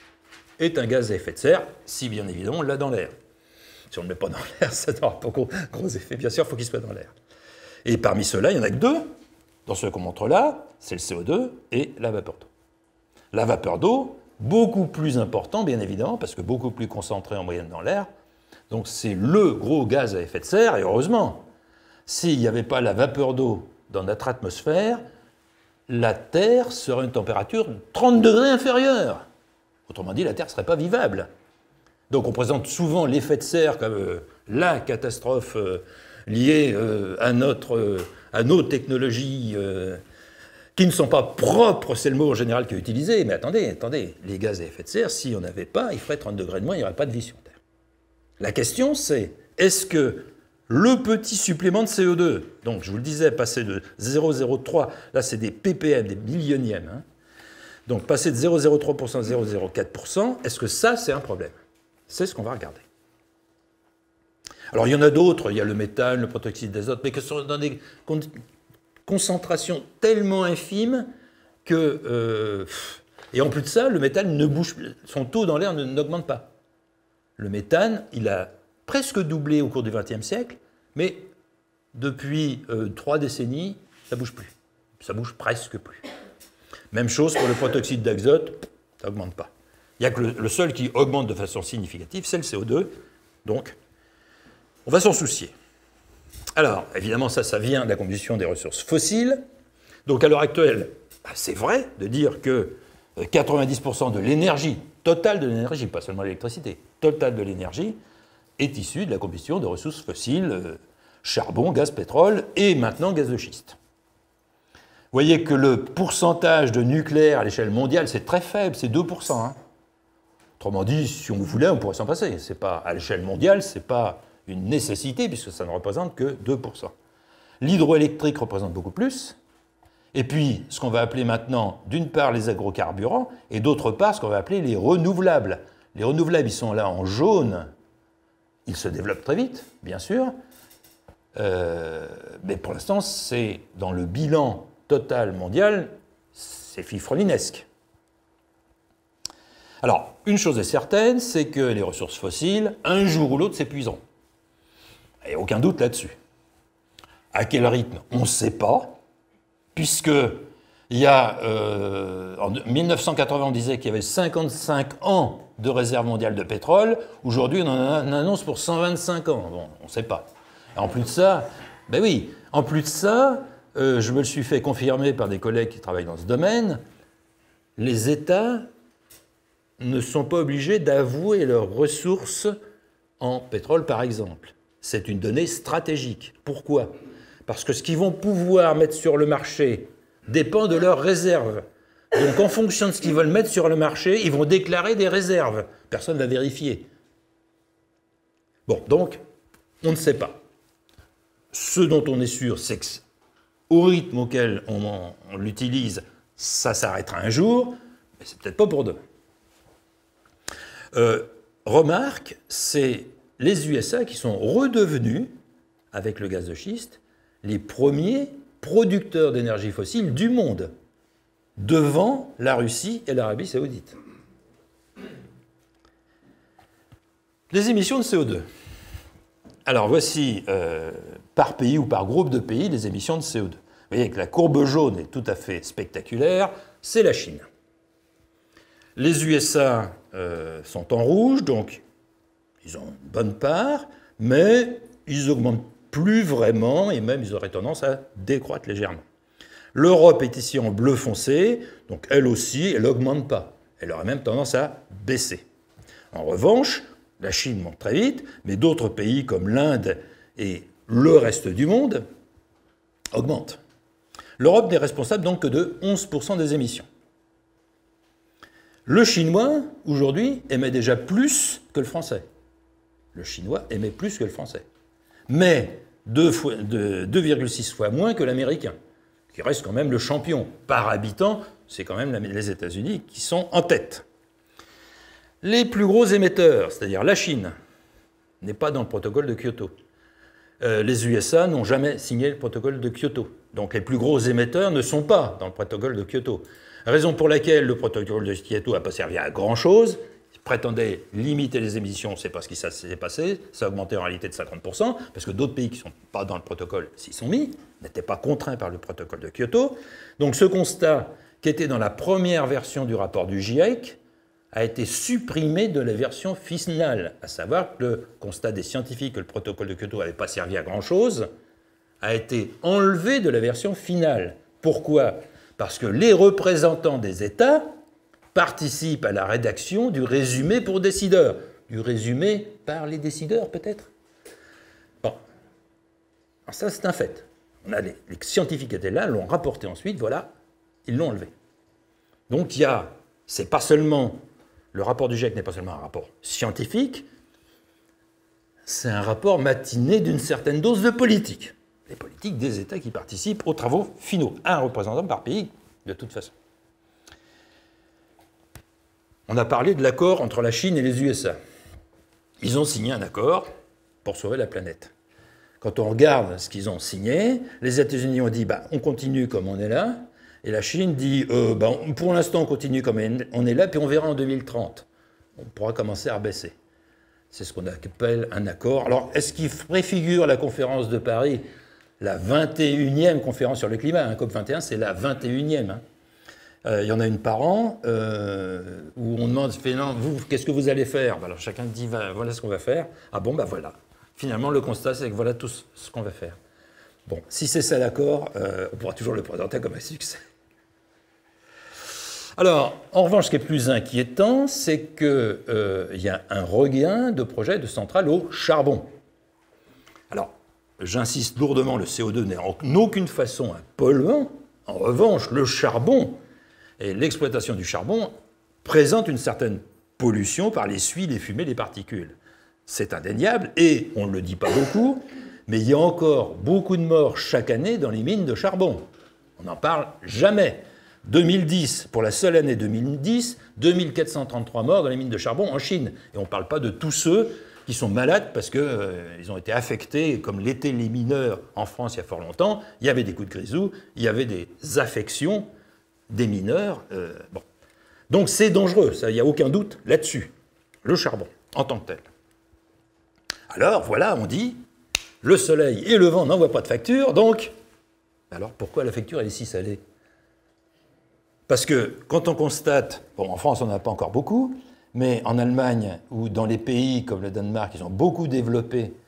est un gaz à effet de serre, si bien évidemment on l'a dans l'air. Si on ne le met pas dans l'air, ça n'aura pas gros, gros effet. Bien sûr, il faut qu'il soit dans l'air. Et parmi ceux-là, il n'y en a que deux. Dans ceux qu'on montre là, c'est le C O deux et la vapeur d'eau. La vapeur d'eau, beaucoup plus important, bien évidemment, parce que beaucoup plus concentré en moyenne dans l'air. Donc c'est le gros gaz à effet de serre, et heureusement. S'il n'y avait pas la vapeur d'eau dans notre atmosphère, la Terre serait à une température de trente degrés inférieure. Autrement dit, la Terre ne serait pas vivable. Donc on présente souvent l'effet de serre comme euh, la catastrophe euh, liée euh, à, notre, euh, à nos technologies euh, qui ne sont pas propres, c'est le mot en général qui est utilisé, mais attendez, attendez, les gaz à effet de serre, si on n'avait pas, il ferait trente degrés de moins, il n'y aurait pas de vie sur Terre. La question c'est, est-ce que le petit supplément de C O deux, donc je vous le disais, passer de zéro virgule zéro trois, là c'est des ppm, des millionièmes, hein, donc passer de zéro virgule zéro trois pour cent à zéro virgule zéro quatre pour cent, est-ce que ça c'est un problème? C'est ce qu'on va regarder. Alors il y en a d'autres, il y a le méthane, le protoxyde d'azote, mais qui sont dans des con concentrations tellement infimes que... Euh, et en plus de ça, le méthane ne bouge, son taux dans l'air n'augmente pas. Le méthane, il a presque doublé au cours du vingtième siècle, mais depuis euh, trois décennies, ça ne bouge plus. Ça bouge presque plus. Même chose pour le protoxyde d'azote, ça n'augmente pas. Il n'y a que le, le seul qui augmente de façon significative, c'est le C O deux. Donc, on va s'en soucier. Alors, évidemment, ça, ça vient de la combustion des ressources fossiles. Donc, à l'heure actuelle, bah, c'est vrai de dire que quatre-vingt-dix pour cent de l'énergie, totale de l'énergie, pas seulement l'électricité, totale de l'énergie, est issue de la combustion de ressources fossiles, euh, charbon, gaz, pétrole et maintenant gaz de schiste. Vous voyez que le pourcentage de nucléaire à l'échelle mondiale, c'est très faible, c'est deux pour cent. Hein. Autrement dit, si on voulait, on pourrait s'en passer. C'est pas, à l'échelle mondiale, ce n'est pas une nécessité, puisque ça ne représente que deux pour cent. L'hydroélectrique représente beaucoup plus. Et puis, ce qu'on va appeler maintenant, d'une part, les agrocarburants, et d'autre part, ce qu'on va appeler les renouvelables. Les renouvelables, ils sont là en jaune. Ils se développent très vite, bien sûr. Euh, mais pour l'instant, c'est dans le bilan total mondial, c'est fifrelinesque. Alors, une chose est certaine, c'est que les ressources fossiles, un jour ou l'autre, s'épuiseront. Il n'y a aucun doute là-dessus. À quel rythme? On ne sait pas, puisque il y a, euh, en mille neuf cent quatre-vingts, on disait qu'il y avait cinquante-cinq ans de réserve mondiale de pétrole. Aujourd'hui, on en a une annonce pour cent vingt-cinq ans. Bon, on ne sait pas. En plus de ça, ben oui, en plus de ça, euh, je me le suis fait confirmer par des collègues qui travaillent dans ce domaine, les États ne sont pas obligés d'avouer leurs ressources en pétrole, par exemple. C'est une donnée stratégique. Pourquoi? Parce que ce qu'ils vont pouvoir mettre sur le marché dépend de leurs réserves. Donc, en fonction de ce qu'ils veulent mettre sur le marché, ils vont déclarer des réserves. Personne ne va vérifier. Bon, donc, on ne sait pas. Ce dont on est sûr, c'est qu'au rythme auquel on, on l'utilise, ça s'arrêtera un jour, mais c'est peut-être pas pour demain. Euh, remarque, c'est les U S A qui sont redevenus, avec le gaz de schiste, les premiers producteurs d'énergie fossile du monde, devant la Russie et l'Arabie saoudite. Les émissions de C O deux. Alors voici, euh, par pays ou par groupe de pays, les émissions de C O deux. Vous voyez que la courbe jaune est tout à fait spectaculaire, c'est la Chine. Les U S A euh, sont en rouge, donc ils ont une bonne part, mais ils n'augmentent plus vraiment, et même ils auraient tendance à décroître légèrement. L'Europe est ici en bleu foncé, donc elle aussi, elle n'augmente pas. Elle aurait même tendance à baisser. En revanche, la Chine monte très vite, mais d'autres pays comme l'Inde et le reste du monde augmentent. L'Europe n'est responsable donc que de onze pour cent des émissions. Le chinois, aujourd'hui, émet déjà plus que le français. Le chinois émet plus que le français. Mais deux virgule six fois moins que l'américain, qui reste quand même le champion. Par habitant, c'est quand même les États-Unis qui sont en tête. Les plus gros émetteurs, c'est-à-dire la Chine, n'est pas dans le protocole de Kyoto. Euh, les U S A n'ont jamais signé le protocole de Kyoto. Donc les plus gros émetteurs ne sont pas dans le protocole de Kyoto. Raison pour laquelle le protocole de Kyoto n'a pas servi à grand-chose. Il prétendait limiter les émissions, c'est pas ce qui s'est passé. Ça a augmenté en réalité de cinquante pour cent, parce que d'autres pays qui ne sont pas dans le protocole s'y sont mis, n'étaient pas contraints par le protocole de Kyoto. Donc ce constat, qui était dans la première version du rapport du GIEC, a été supprimé de la version finale, à savoir que le constat des scientifiques que le protocole de Kyoto n'avait pas servi à grand-chose, a été enlevé de la version finale. Pourquoi ? Parce que les représentants des États participent à la rédaction du résumé pour décideurs. Du résumé par les décideurs, peut-être ? Bon. Alors ça, c'est un fait. On a les, les scientifiques étaient là, l'ont rapporté ensuite, voilà, ils l'ont enlevé. Donc il y a, c'est pas seulement, le rapport du GIEC n'est pas seulement un rapport scientifique, c'est un rapport matiné d'une certaine dose de politique. Les politiques des États qui participent aux travaux finaux. Un représentant par pays, de toute façon. On a parlé de l'accord entre la Chine et les U S A. Ils ont signé un accord pour sauver la planète. Quand on regarde ce qu'ils ont signé, les États-Unis ont dit bah, on continue comme on est là, et la Chine dit euh, bah, pour l'instant on continue comme on est là, puis on verra en deux mille trente. On pourra commencer à baisser. C'est ce qu'on appelle un accord. Alors, est-ce qu'il préfigure la conférence de Paris, la vingt et unième conférence sur le climat, hein, COP vingt et un, c'est la vingt et unième. Hein. Euh, il y en a une par an, euh, où on demande, vous, qu'est-ce que vous allez faire? Alors chacun dit, voilà ce qu'on va faire. Ah bon, ben voilà. Finalement, le constat, c'est que voilà tout ce qu'on va faire. Bon, si c'est ça l'accord, euh, on pourra toujours le présenter comme un succès. Alors, en revanche, ce qui est plus inquiétant, c'est qu'il euh, y a un regain de projets de centrales au charbon. Alors, j'insiste lourdement, le C O deux n'est en aucune façon un polluant. En revanche, le charbon et l'exploitation du charbon présentent une certaine pollution par les suies, les fumées, les particules. C'est indéniable, et on ne le dit pas beaucoup, mais il y a encore beaucoup de morts chaque année dans les mines de charbon. On n'en parle jamais. deux mille dix, pour la seule année deux mille dix, deux mille quatre cent trente-trois morts dans les mines de charbon en Chine. Et on ne parle pas de tous ceux qui sont malades parce qu'ils euh, ont été affectés, comme l'étaient les mineurs en France il y a fort longtemps. Il y avait des coups de grisou, il y avait des affections des mineurs. Euh, bon. Donc c'est dangereux, il n'y a aucun doute là-dessus. Le charbon, en tant que tel. Alors voilà, on dit, le soleil et le vent n'envoient pas de facture, donc, alors pourquoi la facture elle est si salée ? Parce que quand on constate, bon en France on n'en a pas encore beaucoup, mais en Allemagne ou dans les pays comme le Danemark, ils ont beaucoup développé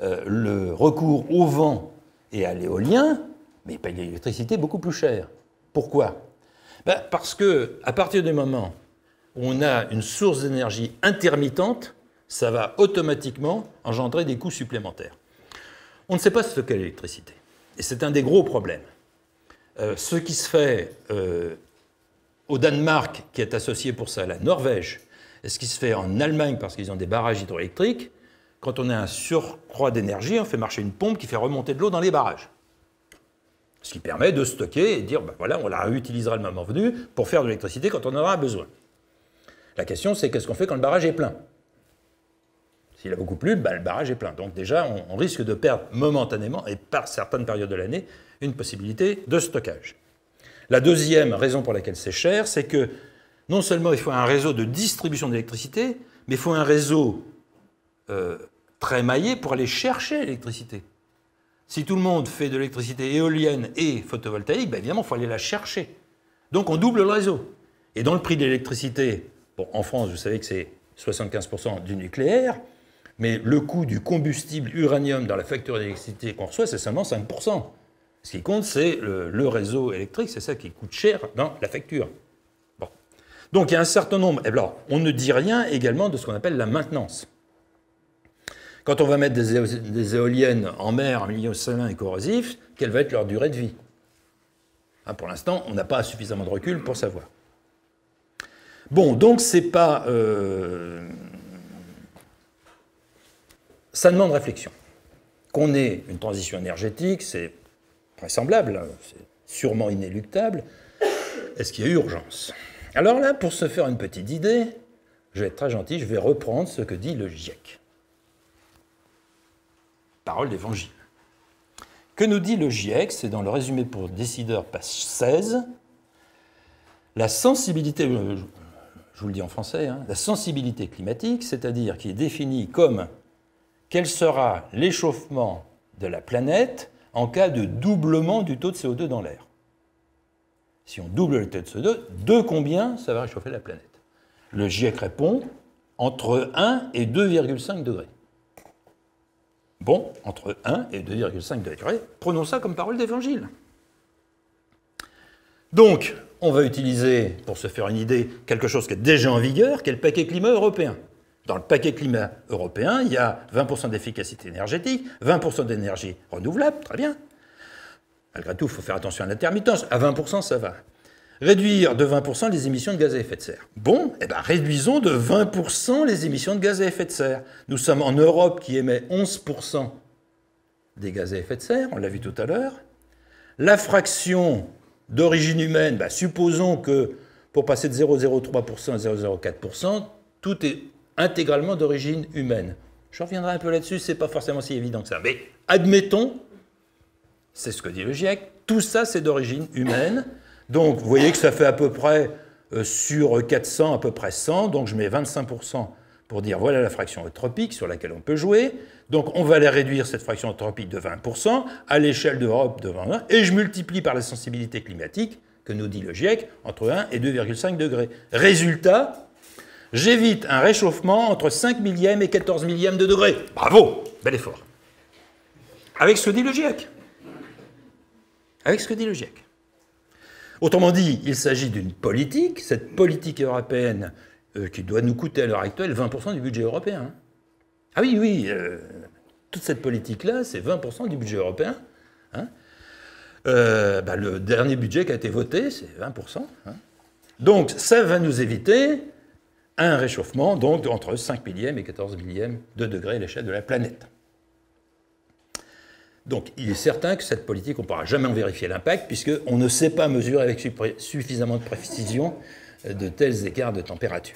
euh, le recours au vent et à l'éolien, mais ils payent l'électricité beaucoup plus cher. Pourquoi? Ben, parce qu'à partir du moment où on a une source d'énergie intermittente, ça va automatiquement engendrer des coûts supplémentaires. On ne sait pas stocker l'électricité. Et c'est un des gros problèmes. Euh, ce qui se fait euh, au Danemark, qui est associé pour ça à la Norvège, et ce qui se fait en Allemagne, parce qu'ils ont des barrages hydroélectriques, quand on a un surcroît d'énergie, on fait marcher une pompe qui fait remonter de l'eau dans les barrages. Ce qui permet de stocker et de dire, ben voilà, on la réutilisera le moment venu pour faire de l'électricité quand on en aura besoin. La question, c'est qu'est-ce qu'on fait quand le barrage est plein? S'il a beaucoup plu, ben, le barrage est plein. Donc déjà, on, on risque de perdre momentanément, et par certaines périodes de l'année, une possibilité de stockage. La deuxième raison pour laquelle c'est cher, c'est que non seulement il faut un réseau de distribution d'électricité, mais il faut un réseau euh, très maillé pour aller chercher l'électricité. Si tout le monde fait de l'électricité éolienne et photovoltaïque, ben évidemment, il faut aller la chercher. Donc on double le réseau. Et dans le prix de l'électricité, bon, en France, vous savez que c'est soixante-quinze pour cent du nucléaire, mais le coût du combustible uranium dans la facture d'électricité qu'on reçoit, c'est seulement cinq pour cent. Ce qui compte, c'est le, le réseau électrique, c'est ça qui coûte cher dans la facture. Bon. Donc il y a un certain nombre... Alors, on ne dit rien également de ce qu'on appelle la maintenance. Quand on va mettre des, éo des éoliennes en mer, en milieu salin et corrosif, quelle va être leur durée de vie? Hein, pour l'instant, on n'a pas suffisamment de recul pour savoir. Bon, donc c'est pas... Euh... Ça demande réflexion. Qu'on ait une transition énergétique, c'est vraisemblable, c'est sûrement inéluctable. Est-ce qu'il y a urgence? Alors là, pour se faire une petite idée, je vais être très gentil, je vais reprendre ce que dit le GIEC. Parole d'évangile. Que nous dit le GIEC? C'est dans le résumé pour décideurs, page seize. La sensibilité, je vous le dis en français, hein, la sensibilité climatique, c'est-à-dire qui est définie comme quel sera l'échauffement de la planète en cas de doublement du taux de C O deux dans l'air. Si on double le taux de C O deux, de combien ça va réchauffer la planète? Le GIEC répond entre un et deux virgule cinq degrés. Bon, entre un et deux virgule cinq degrés, prenons ça comme parole d'évangile. Donc, on va utiliser, pour se faire une idée, quelque chose qui est déjà en vigueur, qui est le paquet climat européen. Dans le paquet climat européen, il y a vingt pour cent d'efficacité énergétique, vingt pour cent d'énergie renouvelable, très bien. Malgré tout, il faut faire attention à l'intermittence. À vingt pour cent, ça va. Réduire de vingt pour cent les émissions de gaz à effet de serre. Bon, eh ben, réduisons de vingt pour cent les émissions de gaz à effet de serre. Nous sommes en Europe qui émet onze pour cent des gaz à effet de serre, on l'a vu tout à l'heure. La fraction d'origine humaine, ben, supposons que pour passer de zéro virgule zéro trois pour cent à zéro virgule zéro quatre pour cent, tout est intégralement d'origine humaine. Je reviendrai un peu là-dessus, ce n'est pas forcément si évident que ça. Mais admettons, c'est ce que dit le GIEC, tout ça c'est d'origine humaine. Donc vous voyez que ça fait à peu près, euh, sur quatre cents, à peu près cent, donc je mets vingt-cinq pour cent pour dire voilà la fraction eutropique sur laquelle on peut jouer. Donc on va aller réduire cette fraction eutropique de vingt pour cent à l'échelle de l'Europe de vingt pour cent, et je multiplie par la sensibilité climatique, que nous dit le GIEC, entre un et deux virgule cinq degrés. Résultat, j'évite un réchauffement entre cinq millièmes et quatorze millièmes de degré. Bravo, bel effort. Avec ce que dit le GIEC. Avec ce que dit le GIEC. Autrement dit, il s'agit d'une politique, cette politique européenne euh, qui doit nous coûter à l'heure actuelle vingt pour cent du budget européen. Hein. Ah oui, oui, euh, toute cette politique-là, c'est vingt pour cent du budget européen. Hein. Euh, bah, le dernier budget qui a été voté, c'est vingt pour cent. Hein. Donc, ça va nous éviter un réchauffement donc entre cinq millièmes et quatorze millièmes de degrés à l'échelle de la planète. Donc, il est certain que cette politique, on ne pourra jamais en vérifier l'impact, puisqu'on ne sait pas mesurer avec suffisamment de précision de tels écarts de température.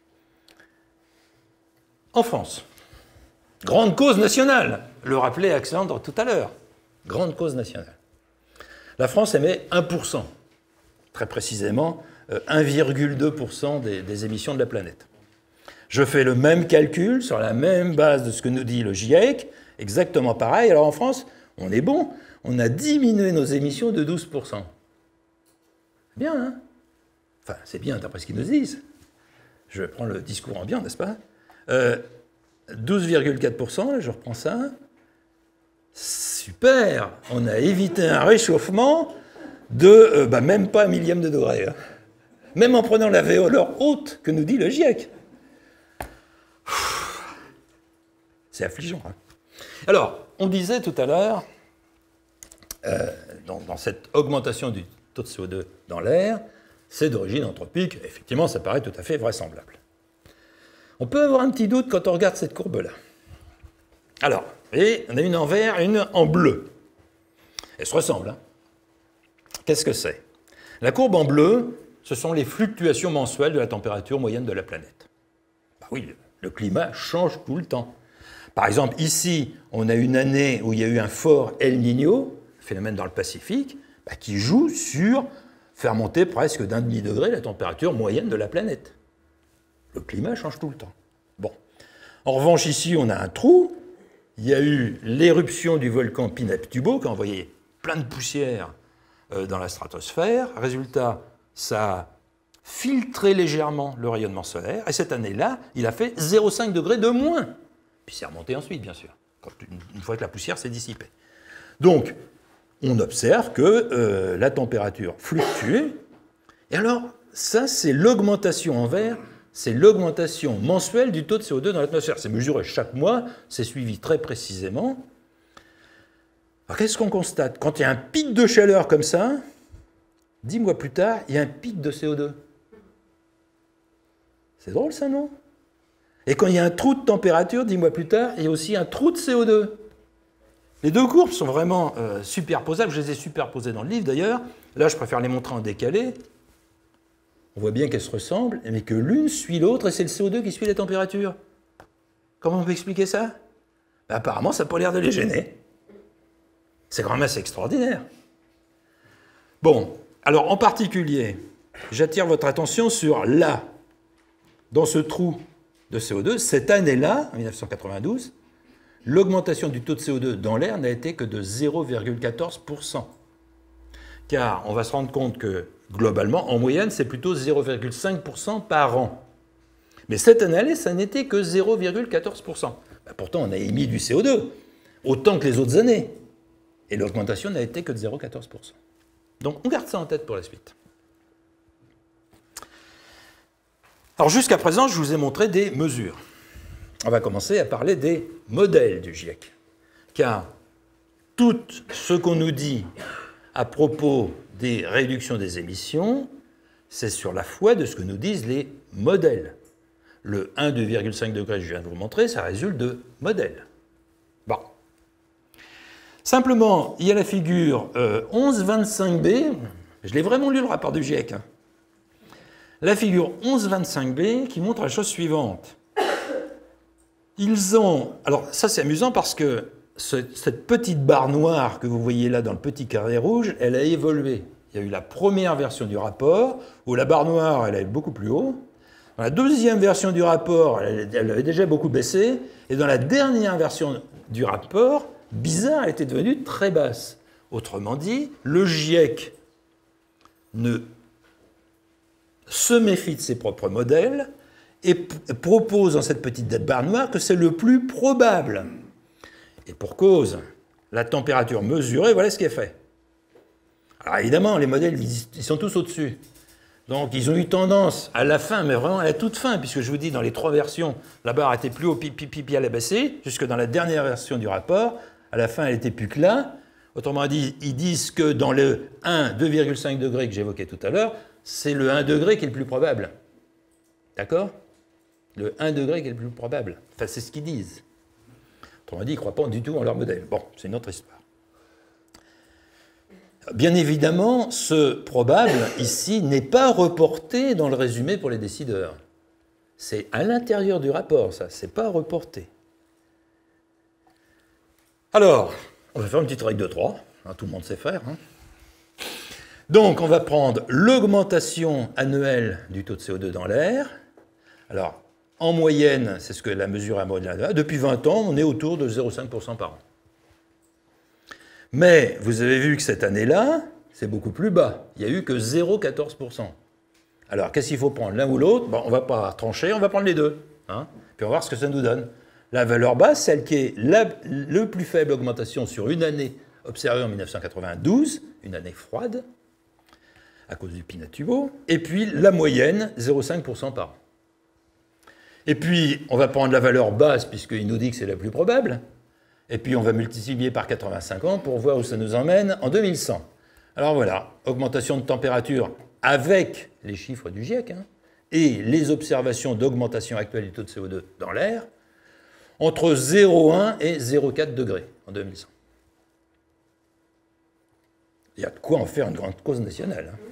En France, grande cause nationale, le rappelait Alexandre tout à l'heure, grande cause nationale. La France émet un pour cent, très précisément un virgule deux pour cent des, des émissions de la planète. Je fais le même calcul sur la même base de ce que nous dit le GIEC, exactement pareil. Alors en France, on est bon, on a diminué nos émissions de douze pour cent. C'est bien, hein? Enfin, c'est bien d'après ce qu'ils nous disent. Je prends le discours ambiant, n'est-ce pas? euh, douze virgule quatre pour cent, je reprends ça. Super, on a évité un réchauffement de euh, bah, même pas un millième de degré. Hein. Même en prenant la valeur haute que nous dit le GIEC. C'est affligeant. Hein. Alors, on disait tout à l'heure, euh, dans, dans cette augmentation du taux de C O deux dans l'air, c'est d'origine anthropique. Effectivement, ça paraît tout à fait vraisemblable. On peut avoir un petit doute quand on regarde cette courbe-là. Alors, vous voyez, on a une en vert et une en bleu. Elles se ressemblent. Hein. Qu'est-ce que c'est? La courbe en bleu, ce sont les fluctuations mensuelles de la température moyenne de la planète. Ben oui, le, le climat change tout le temps. Par exemple, ici, on a une année où il y a eu un fort El Niño, phénomène dans le Pacifique, ben, qui joue sur faire monter presque d'un demi-degré la température moyenne de la planète. Le climat change tout le temps. Bon. En revanche, ici, on a un trou. Il y a eu l'éruption du volcan Pinatubo qui a envoyé plein de poussière euh, dans la stratosphère. Résultat, ça a filtré légèrement le rayonnement solaire. Et cette année-là, il a fait zéro virgule cinq degrés de moins. Puis c'est remonté ensuite, bien sûr, quand, une, une fois que la poussière s'est dissipée. Donc, on observe que euh, la température fluctue. Et alors, ça, c'est l'augmentation en vert, c'est l'augmentation mensuelle du taux de C O deux dans l'atmosphère. C'est mesuré chaque mois, c'est suivi très précisément. Alors, qu'est-ce qu'on constate? Quand il y a un pic de chaleur comme ça, dix mois plus tard, il y a un pic de C O deux. C'est drôle, ça, non? Et quand il y a un trou de température, dix mois plus tard, il y a aussi un trou de C O deux. Les deux courbes sont vraiment euh, superposables. Je les ai superposées dans le livre, d'ailleurs. Là, je préfère les montrer en décalé. On voit bien qu'elles se ressemblent, mais que l'une suit l'autre, et c'est le C O deux qui suit la température. Comment on peut expliquer ça? Ben, apparemment, ça n'a pas l'air de les gêner. C'est quand même assez extraordinaire. Bon, alors en particulier, j'attire votre attention sur là, dans ce trou de C O deux, cette année-là, en mille neuf cent quatre-vingt-douze, l'augmentation du taux de C O deux dans l'air n'a été que de zéro virgule quatorze pour cent. Car on va se rendre compte que, globalement, en moyenne, c'est plutôt zéro virgule cinq pour cent par an. Mais cette année, ça n'était que zéro virgule quatorze pour cent. Ben, pourtant, on a émis du C O deux, autant que les autres années. Et l'augmentation n'a été que de zéro virgule quatorze pour cent. Donc, on garde ça en tête pour la suite. Alors, jusqu'à présent, je vous ai montré des mesures. On va commencer à parler des modèles du GIEC. Car tout ce qu'on nous dit à propos des réductions des émissions, c'est sur la foi de ce que nous disent les modèles. Le un virgule cinq degrés que je viens de vous montrer, ça résulte de modèles. Bon. Simplement, il y a la figure euh, onze vingt-cinq B. Je l'ai vraiment lu le rapport du GIEC. Hein. La figure onze vingt-cinq B qui montre la chose suivante. Ils ont... Alors ça c'est amusant parce que ce, cette petite barre noire que vous voyez là dans le petit carré rouge, elle a évolué. Il y a eu la première version du rapport où la barre noire elle est beaucoup plus haut. Dans la deuxième version du rapport, elle, elle avait déjà beaucoup baissé. Et dans la dernière version du rapport, bizarre, elle était devenue très basse. Autrement dit, le GIEC ne se méfie de ses propres modèles et propose dans cette petite barre noire que c'est le plus probable. Et pour cause, la température mesurée, voilà ce qui est fait. Alors évidemment, les modèles, ils sont tous au-dessus. Donc ils ont eu tendance à la fin, mais vraiment à la toute fin, puisque je vous dis, dans les trois versions, la barre était plus haut, pipi, pipi, elle a baissé, jusque dans la dernière version du rapport, à la fin, elle était plus que là. Autrement dit, ils disent que dans le un, deux virgule cinq degrés que j'évoquais tout à l'heure, c'est le un degré qui est le plus probable. D'accord? Le un degré qui est le plus probable. Enfin, c'est ce qu'ils disent. Autrement dit, ils ne croient pas du tout en leur modèle. Bon, c'est une autre histoire. Bien évidemment, ce probable, ici, n'est pas reporté dans le résumé pour les décideurs. C'est à l'intérieur du rapport, ça. Ce n'est pas reporté. Alors, on va faire une petite règle de trois. Hein, tout le monde sait faire. Hein. Donc, on va prendre l'augmentation annuelle du taux de C O deux dans l'air. Alors, en moyenne, c'est ce que la mesure a modèle. Depuis vingt ans, on est autour de zéro virgule cinq pour cent par an. Mais vous avez vu que cette année-là, c'est beaucoup plus bas. Il n'y a eu que zéro virgule quatorze pour cent. Alors, qu'est-ce qu'il faut prendre, l'un ou l'autre? Bon, on ne va pas trancher, on va prendre les deux. Hein, puis on va voir ce que ça nous donne. la valeur basse, celle qui est la le plus faible augmentation sur une année observée en mille neuf cent quatre-vingt-douze, une année froide, à cause du Pinatubo, et puis la moyenne, zéro virgule cinq pour cent par an. Et puis, on va prendre la valeur basse, puisqu'il nous dit que c'est la plus probable, et puis on va multiplier par quatre-vingt-cinq ans pour voir où ça nous emmène en deux mille cent. Alors voilà, augmentation de température avec les chiffres du GIEC, hein, et les observations d'augmentation actuelle du taux de C O deux dans l'air, entre zéro virgule un et zéro virgule quatre degrés en deux mille cent. Il y a de quoi en faire une grande cause nationale. Hein.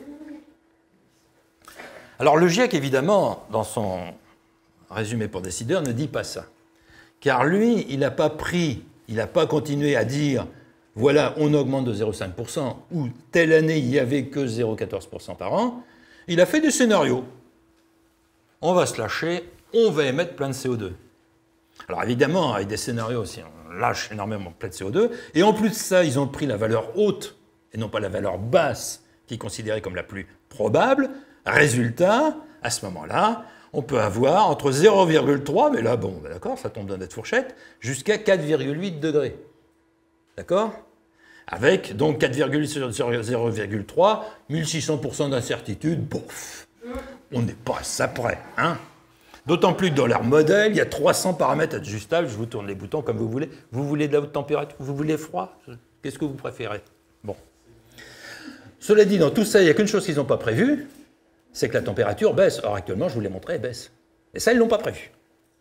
Alors le GIEC, évidemment, dans son résumé pour décideurs, ne dit pas ça. Car lui, il n'a pas pris, il n'a pas continué à dire « voilà, on augmente de zéro virgule cinq pour cent » ou « telle année, il n'y avait que zéro virgule quatorze pour cent par an ». Il a fait des scénarios. On va se lâcher, on va émettre plein de C O deux. Alors évidemment, avec des scénarios aussi, on lâche énormément plein de C O deux. Et en plus de ça, ils ont pris la valeur haute, et non pas la valeur basse, qui est considérée comme la plus probable. Résultat, à ce moment-là, on peut avoir entre zéro virgule trois, mais là, bon, d'accord, ça tombe dans notre fourchette, jusqu'à quatre virgule huit degrés. D'accord? Avec, donc, quatre virgule huit sur zéro virgule trois, mille six cents pour cent d'incertitude, bouf, on n'est pas à ça près, hein? D'autant plus que dans leur modèle, il y a trois cents paramètres ajustables, je vous tourne les boutons comme vous voulez. Vous voulez de la haute température, vous voulez froid, qu'est-ce que vous préférez? Bon. Cela dit, dans tout ça, il n'y a qu'une chose qu'ils n'ont pas prévue, c'est que la température baisse. Or, actuellement, je vous l'ai montré, elle baisse. Et ça, ils ne l'ont pas prévu.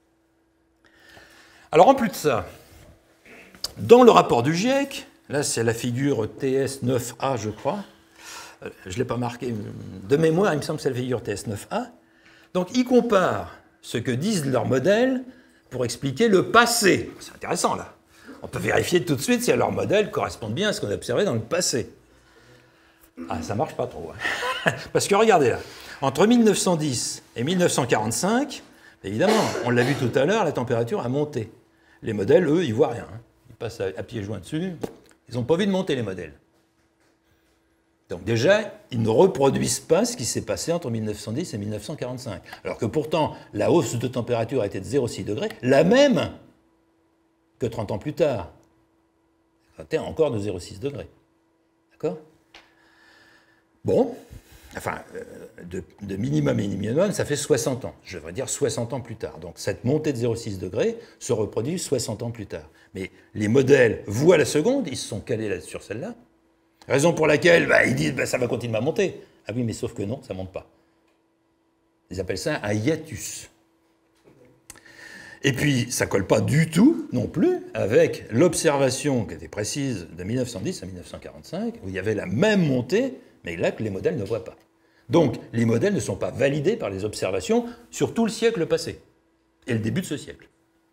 Alors, en plus de ça, dans le rapport du GIEC, là, c'est la figure T S neuf A, je crois. Je ne l'ai pas marqué de mémoire, il me semble que c'est la figure T S neuf A. Donc, ils comparent ce que disent leurs modèles pour expliquer le passé. C'est intéressant, là. On peut vérifier tout de suite si leurs modèles correspondent bien à ce qu'on a observé dans le passé. Ah, ça ne marche pas trop. Hein. Parce que regardez là, entre mille neuf cent dix et mille neuf cent quarante-cinq, évidemment, on l'a vu tout à l'heure, la température a monté. Les modèles, eux, ils ne voient rien. Hein. Ils passent à, à pieds joints dessus. Ils n'ont pas vu de monter, les modèles. Donc déjà, ils ne reproduisent pas ce qui s'est passé entre mille neuf cent dix et mille neuf cent quarante-cinq. Alors que pourtant, la hausse de température a été de zéro virgule six degrés, la même que trente ans plus tard. C'était encore de zéro virgule six degrés. D'accord? Bon, enfin, de, de minimum et minimum, ça fait soixante ans. Je devrais dire soixante ans plus tard. Donc cette montée de zéro virgule six degrés se reproduit soixante ans plus tard. Mais les modèles voient la seconde, ils se sont calés là sur celle-là. Raison pour laquelle bah, ils disent bah, ça va continuer à monter. Ah oui, mais sauf que non, ça ne monte pas. Ils appellent ça un hiatus. Et puis, ça ne colle pas du tout, non plus, avec l'observation qui était précise de mille neuf cent dix à mille neuf cent quarante-cinq, où il y avait la même montée, mais là que les modèles ne voient pas. Donc, les modèles ne sont pas validés par les observations sur tout le siècle passé, et le début de ce siècle.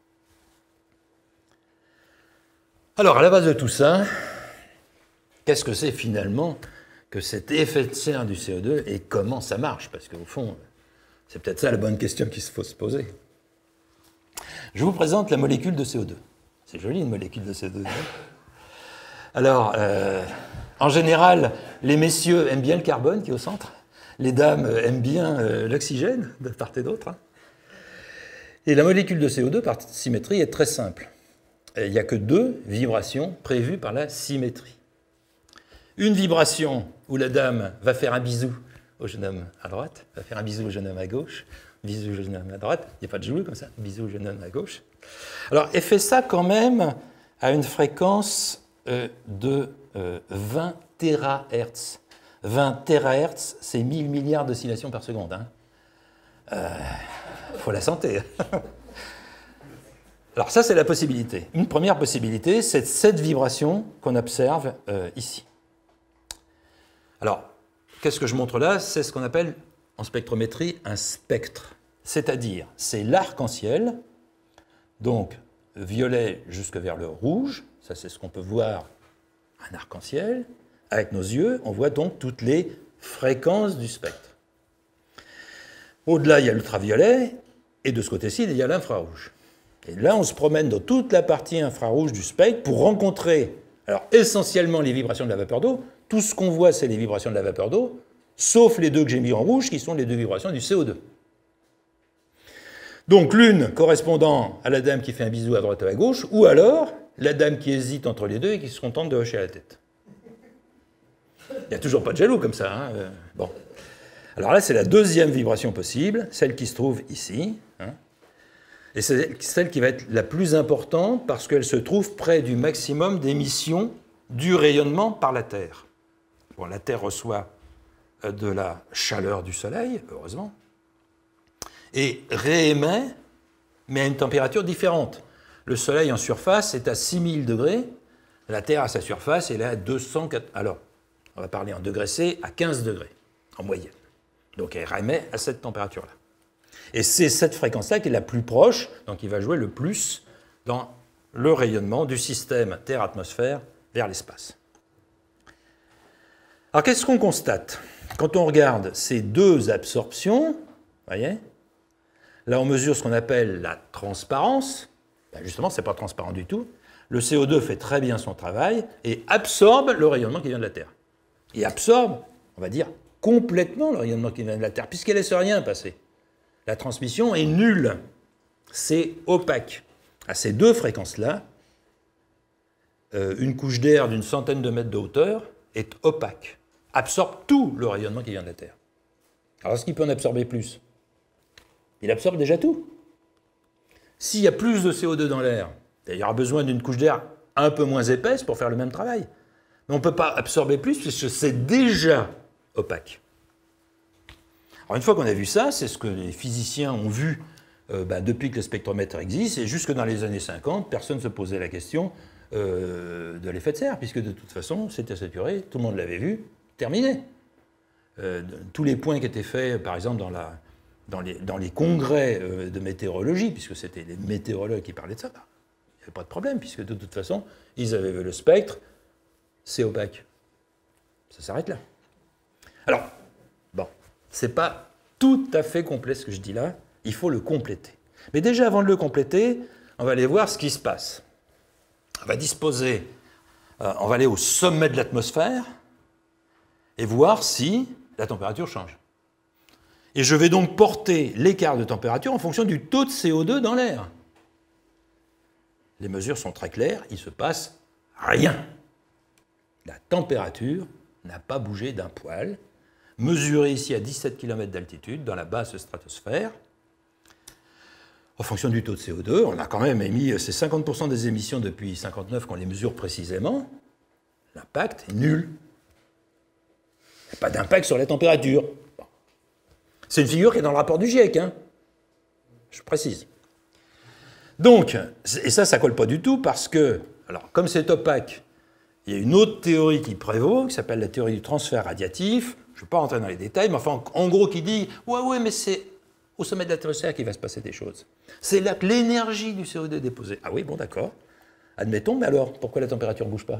Alors, à la base de tout ça, qu'est-ce que c'est finalement que cet effet de serre du C O deux et comment ça marche? Parce qu'au fond, c'est peut-être ça la bonne question qu'il faut se poser. Je vous présente la molécule de C O deux. C'est joli une molécule de C O deux. Alors, euh, en général, les messieurs aiment bien le carbone qui est au centre. Les dames aiment bien euh, l'oxygène, de part et d'autre. Hein. Et la molécule de C O deux, par symétrie, est très simple. Il n'y a que deux vibrations prévues par la symétrie. Une vibration où la dame va faire un bisou au jeune homme à droite, va faire un bisou au jeune homme à gauche, bisou au jeune homme à droite, il n'y a pas de joue comme ça, bisou au jeune homme à gauche. Alors, elle fait ça quand même à une fréquence euh, de euh, vingt térahertz. vingt térahertz, c'est mille milliards d'oscillations par seconde. Hein. Euh, faut la santé. Alors ça, c'est la possibilité. Une première possibilité, c'est cette vibration qu'on observe euh, ici. Alors, qu'est-ce que je montre là? C'est ce qu'on appelle en spectrométrie un spectre. C'est-à-dire, c'est l'arc-en-ciel, donc violet jusque vers le rouge, ça c'est ce qu'on peut voir, un arc-en-ciel. Avec nos yeux, on voit donc toutes les fréquences du spectre. Au-delà, il y a l'ultraviolet, et de ce côté-ci, il y a l'infrarouge. Et là, on se promène dans toute la partie infrarouge du spectre pour rencontrer, alors essentiellement les vibrations de la vapeur d'eau. Tout ce qu'on voit, c'est les vibrations de la vapeur d'eau, sauf les deux que j'ai mis en rouge, qui sont les deux vibrations du C O deux. Donc l'une correspondant à la dame qui fait un bisou à droite ou à gauche, ou alors la dame qui hésite entre les deux et qui se contente de hocher la tête. Il n'y a toujours pas de jaloux comme ça. Hein. Bon. Alors là, c'est la deuxième vibration possible, celle qui se trouve ici. Hein. Et c'est celle qui va être la plus importante parce qu'elle se trouve près du maximum d'émission du rayonnement par la Terre. Bon, la Terre reçoit de la chaleur du Soleil, heureusement, et réémet, mais à une température différente. Le Soleil en surface est à six mille degrés, la Terre à sa surface elle est à deux cent quatre. Alors, on va parler en degrés C, à quinze degrés, en moyenne. Donc elle réémet à cette température-là. Et c'est cette fréquence-là qui est la plus proche, donc qui va jouer le plus dans le rayonnement du système Terre-atmosphère vers l'espace. Alors qu'est-ce qu'on constate? Quand on regarde ces deux absorptions, voyez, là on mesure ce qu'on appelle la transparence. Ben justement, ce n'est pas transparent du tout. Le C O deux fait très bien son travail et absorbe le rayonnement qui vient de la Terre. Il absorbe, on va dire, complètement le rayonnement qui vient de la Terre, puisqu'elle ne laisse rien passer. La transmission est nulle. C'est opaque. À ces deux fréquences-là, euh, une couche d'air d'une centaine de mètres de hauteur est opaque, absorbe tout le rayonnement qui vient de la Terre. Alors, est-ce qu'il peut en absorber plus? Il absorbe déjà tout. S'il y a plus de C O deux dans l'air, il y aura besoin d'une couche d'air un peu moins épaisse pour faire le même travail. Mais on ne peut pas absorber plus puisque c'est déjà opaque. Alors, une fois qu'on a vu ça, c'est ce que les physiciens ont vu euh, bah, depuis que le spectromètre existe, et jusque dans les années cinquante, personne ne se posait la question euh, de l'effet de serre, puisque de toute façon, c'était saturé, tout le monde l'avait vu, terminé. Euh, tous les points qui étaient faits, par exemple, dans, la, dans, les, dans les congrès euh, de météorologie, puisque c'était les météorologues qui parlaient de ça, bah, il n'y avait pas de problème, puisque de toute façon, ils avaient vu le spectre, c'est opaque. Ça s'arrête là. Alors, bon, c'est pas tout à fait complet ce que je dis là, il faut le compléter. Mais déjà, avant de le compléter, on va aller voir ce qui se passe. On va disposer, euh, on va aller au sommet de l'atmosphère et voir si la température change. Et je vais donc porter l'écart de température en fonction du taux de C O deux dans l'air. Les mesures sont très claires, il ne se passe rien. La température n'a pas bougé d'un poil, mesurée ici à dix-sept kilomètres d'altitude, dans la basse stratosphère. En fonction du taux de C O deux, on a quand même émis, c'est cinquante pour cent des émissions depuis mille neuf cent cinquante-neuf qu'on les mesure précisément. L'impact est nul. Il n'y a pas d'impact sur la température. Bon. C'est une figure qui est dans le rapport du GIEC, hein. Je précise. Donc, et ça, ça ne colle pas du tout parce que, alors, comme c'est opaque, il y a une autre théorie qui prévaut, qui s'appelle la théorie du transfert radiatif. Je ne vais pas rentrer dans les détails, mais enfin, en gros, qui dit « Ouais, ouais, mais c'est au sommet de l'atmosphère qu'il va se passer des choses. C'est là que l'énergie du C O deux est déposée. » Ah oui, bon, d'accord. Admettons, mais alors, pourquoi la température ne bouge pas?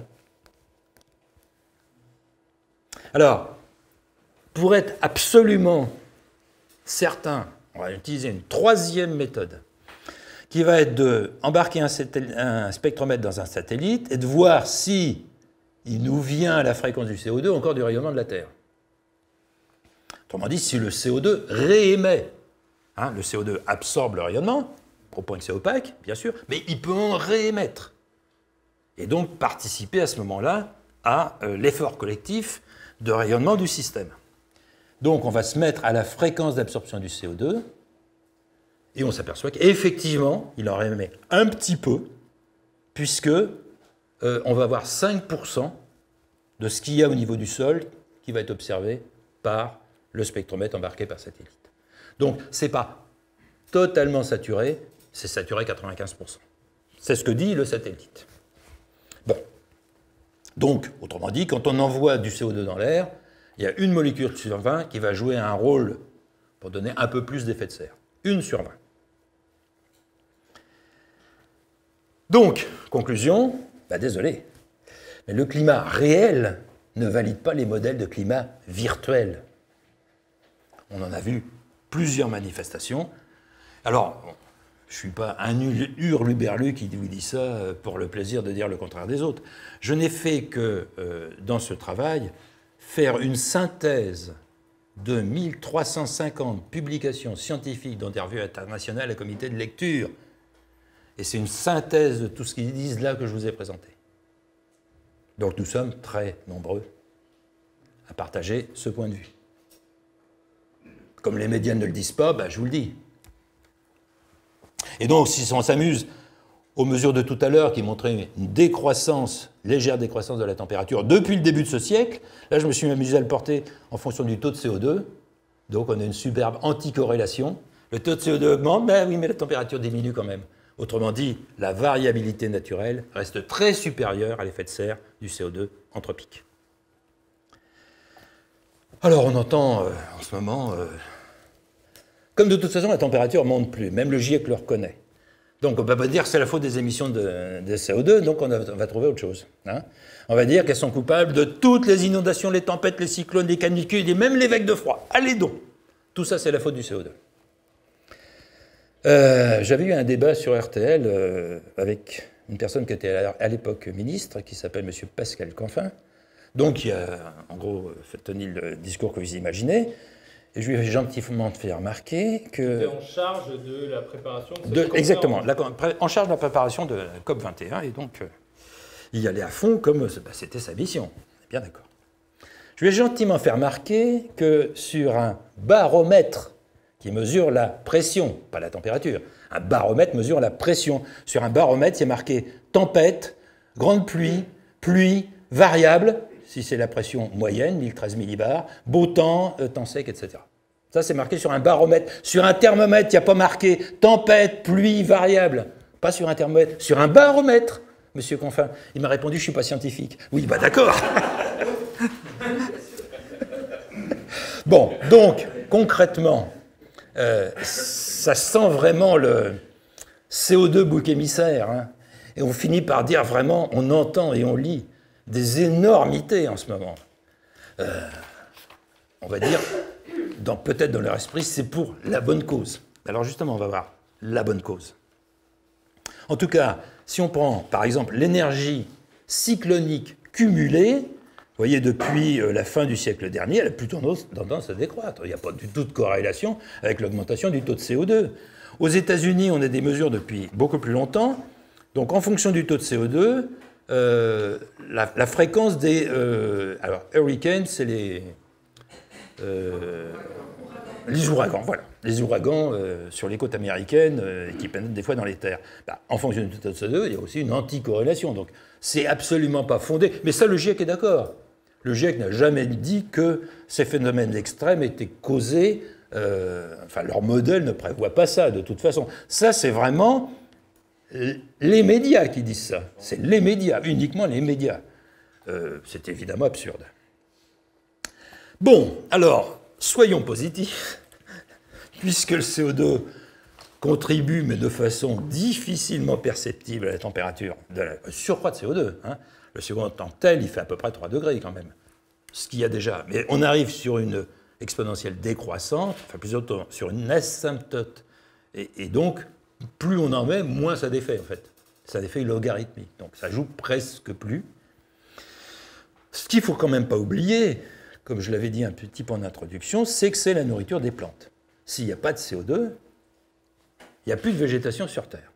Alors, pour être absolument certain, on va utiliser une troisième méthode, qui va être d'embarquer un, un spectromètre dans un satellite et de voir si il nous vient à la fréquence du C O deux encore du rayonnement de la Terre. Autrement dit, si le C O deux réémet, hein, le C O deux absorbe le rayonnement, au point que c'est opaque, bien sûr, mais il peut en réémettre. Et donc participer à ce moment-là à euh, l'effort collectif de rayonnement du système. Donc on va se mettre à la fréquence d'absorption du C O deux, et on s'aperçoit qu'effectivement, il en réémet un petit peu, puisque euh, on va avoir cinq pour cent de ce qu'il y a au niveau du sol qui va être observé par le spectromètre embarqué par satellite. Donc, ce n'est pas totalement saturé, c'est saturé quatre-vingt-quinze pour cent. C'est ce que dit le satellite. Bon. Donc, autrement dit, quand on envoie du C O deux dans l'air, il y a une molécule sur vingt qui va jouer un rôle pour donner un peu plus d'effet de serre. Une sur vingt. Donc, conclusion, bah désolé, mais le climat réel ne valide pas les modèles de climat virtuels. On en a vu plusieurs manifestations. Alors, je ne suis pas un hurluberlu qui vous dit ça pour le plaisir de dire le contraire des autres. Je n'ai fait que, euh, dans ce travail, faire une synthèse de mille trois cent cinquante publications scientifiques dans des revues internationales et comités de lecture. Et c'est une synthèse de tout ce qu'ils disent là que je vous ai présenté. Donc nous sommes très nombreux à partager ce point de vue. Comme les médias ne le disent pas, ben, je vous le dis. Et donc, si on s'amuse aux mesures de tout à l'heure qui montraient une décroissance, légère décroissance de la température depuis le début de ce siècle, là, je me suis amusé à le porter en fonction du taux de C O deux. Donc, on a une superbe anticorrélation. Le taux de C O deux augmente, ben oui, mais la température diminue quand même. Autrement dit, la variabilité naturelle reste très supérieure à l'effet de serre du C O deux anthropique. Alors, on entend euh, en ce moment... Euh, Comme de toute façon, la température ne monte plus, même le GIEC le reconnaît. Donc on ne peut pas dire que c'est la faute des émissions de, de C O deux, donc on, a, on va trouver autre chose. Hein. On va dire qu'elles sont coupables de toutes les inondations, les tempêtes, les cyclones, les canicules, et même les vagues de froid. Allez donc. Tout ça, c'est la faute du C O deux. Euh, J'avais eu un débat sur R T L euh, avec une personne qui était à l'époque ministre, qui s'appelle M. Pascal Canfin, donc qui a en gros fait tenir le discours que vous imaginez. Et je lui ai gentiment fait remarquer que... C'était en charge de la préparation de cette de, conférence. Exactement, la, en charge de la préparation de la COP vingt et un, et donc euh, il y allait à fond comme bah, c'était sa mission. On est bien d'accord. Je lui ai gentiment fait remarquer que sur un baromètre qui mesure la pression, pas la température, un baromètre mesure la pression. Sur un baromètre, il y a marqué tempête, grande pluie, pluie, variable, si c'est la pression moyenne, mille treize millibars, beau temps, euh, temps sec, et cetera. Ça, c'est marqué sur un baromètre. Sur un thermomètre, il n'y a pas marqué tempête, pluie, variable. Pas sur un thermomètre, sur un baromètre, Monsieur Canfin. Il m'a répondu, je ne suis pas scientifique. Oui, bah d'accord. Bon, donc, concrètement, euh, ça sent vraiment le C O deux bouc émissaire. Hein, et on finit par dire vraiment, on entend et on lit des énormités en ce moment. Euh, on va dire, peut-être dans leur esprit, c'est pour la bonne cause. Alors justement, on va voir la bonne cause. En tout cas, si on prend par exemple l'énergie cyclonique cumulée, vous voyez, depuis la fin du siècle dernier, elle a plutôt tendance à décroître. Il n'y a pas du tout de corrélation avec l'augmentation du taux de C O deux. Aux États-Unis, on a des mesures depuis beaucoup plus longtemps. Donc en fonction du taux de C O deux, Euh, la, la fréquence des... Euh, alors, hurricanes, c'est les... Euh, les ouragans, voilà. Les ouragans euh, sur les côtes américaines euh, qui pénètrent des fois dans les terres. Bah, en fonction du taux de C O deux, il y a aussi une anticorrélation. Donc, c'est absolument pas fondé. Mais ça, le GIEC est d'accord. Le GIEC n'a jamais dit que ces phénomènes extrêmes étaient causés... Euh, enfin, leur modèle ne prévoit pas ça, de toute façon. Ça, c'est vraiment... les médias qui disent ça. C'est les médias, uniquement les médias. Euh, c'est évidemment absurde. Bon, alors, soyons positifs, puisque le C O deux contribue, mais de façon difficilement perceptible à la température, de la surcroît de C O deux. Hein. Le C O deux en tant que tel, il fait à peu près trois degrés quand même, ce qu'il y a déjà. Mais on arrive sur une exponentielle décroissante, enfin plutôt sur une asymptote, et, et donc... plus on en met, moins ça défait, en fait. Ça défait logarithmique. Donc ça joue presque plus. Ce qu'il ne faut quand même pas oublier, comme je l'avais dit un petit peu en introduction, c'est que c'est la nourriture des plantes. S'il n'y a pas de C O deux, il n'y a plus de végétation sur Terre.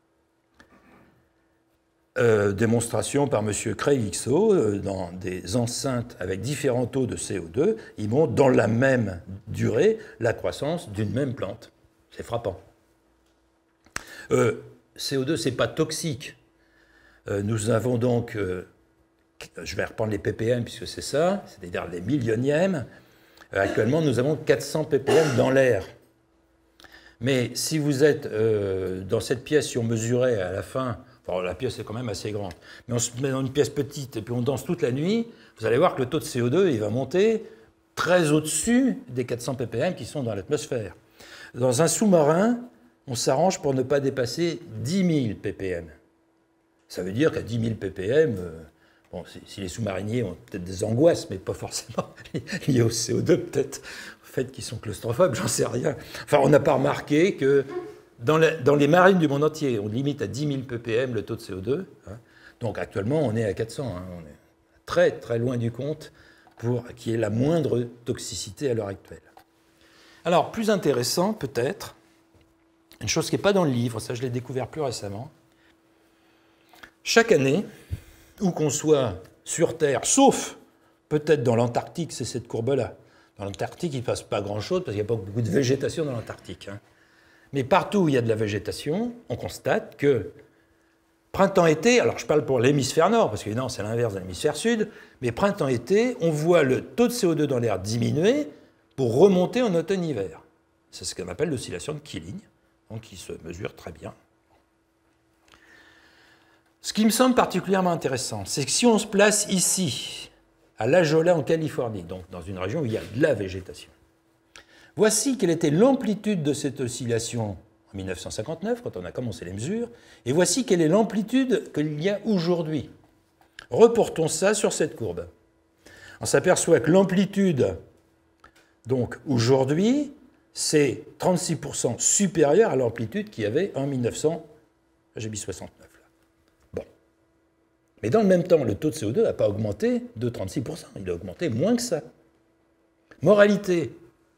Euh, démonstration par M. Craig Ixo, euh, dans des enceintes avec différents taux de C O deux, ils montrent dans la même durée la croissance d'une même plante. C'est frappant. Euh, C O deux, ce n'est pas toxique. Euh, nous avons donc, euh, je vais reprendre les ppm puisque c'est ça, c'est-à-dire les millionièmes. Euh, actuellement, nous avons quatre cents ppm dans l'air. Mais si vous êtes euh, dans cette pièce, si on mesurait à la fin, enfin, la pièce est quand même assez grande, mais on se met dans une pièce petite et puis on danse toute la nuit, vous allez voir que le taux de C O deux, il va monter très au-dessus des quatre cents ppm qui sont dans l'atmosphère. Dans un sous-marin, on s'arrange pour ne pas dépasser dix mille ppm. Ça veut dire qu'à dix mille ppm, euh, bon, si, si les sous-mariniers ont peut-être des angoisses, mais pas forcément liées au C O deux, peut-être au fait qu'ils sont claustrophobes, j'en sais rien. Enfin, on n'a pas remarqué que dans, la, dans les marines du monde entier, on limite à dix mille ppm le taux de C O deux. Hein. Donc actuellement, on est à quatre cents. Hein, on est très, très loin du compte pour qu'il y ait la moindre toxicité à l'heure actuelle. Alors, plus intéressant peut-être, une chose qui n'est pas dans le livre, ça je l'ai découvert plus récemment, chaque année, où qu'on soit sur Terre, sauf peut-être dans l'Antarctique, c'est cette courbe-là. Dans l'Antarctique, il ne passe pas grand-chose parce qu'il n'y a pas beaucoup de végétation dans l'Antarctique. Hein. Mais partout où il y a de la végétation, on constate que printemps-été, alors je parle pour l'hémisphère nord, parce que non, c'est l'inverse de l'hémisphère sud, mais printemps-été, on voit le taux de C O deux dans l'air diminuer pour remonter en automne-hiver. C'est ce qu'on appelle l'oscillation de Keeling, donc qui se mesure très bien. Ce qui me semble particulièrement intéressant, c'est que si on se place ici, à La Jolla en Californie, donc dans une région où il y a de la végétation, voici quelle était l'amplitude de cette oscillation en mille neuf cent cinquante-neuf, quand on a commencé les mesures, et voici quelle est l'amplitude qu'il y a aujourd'hui. Reportons ça sur cette courbe. On s'aperçoit que l'amplitude, donc aujourd'hui, c'est trente-six pour cent supérieure à l'amplitude qu'il y avait en mille neuf cents, j'ai mis soixante-neuf. Mais dans le même temps, le taux de C O deux n'a pas augmenté de trente-six pour cent, il a augmenté moins que ça. Moralité,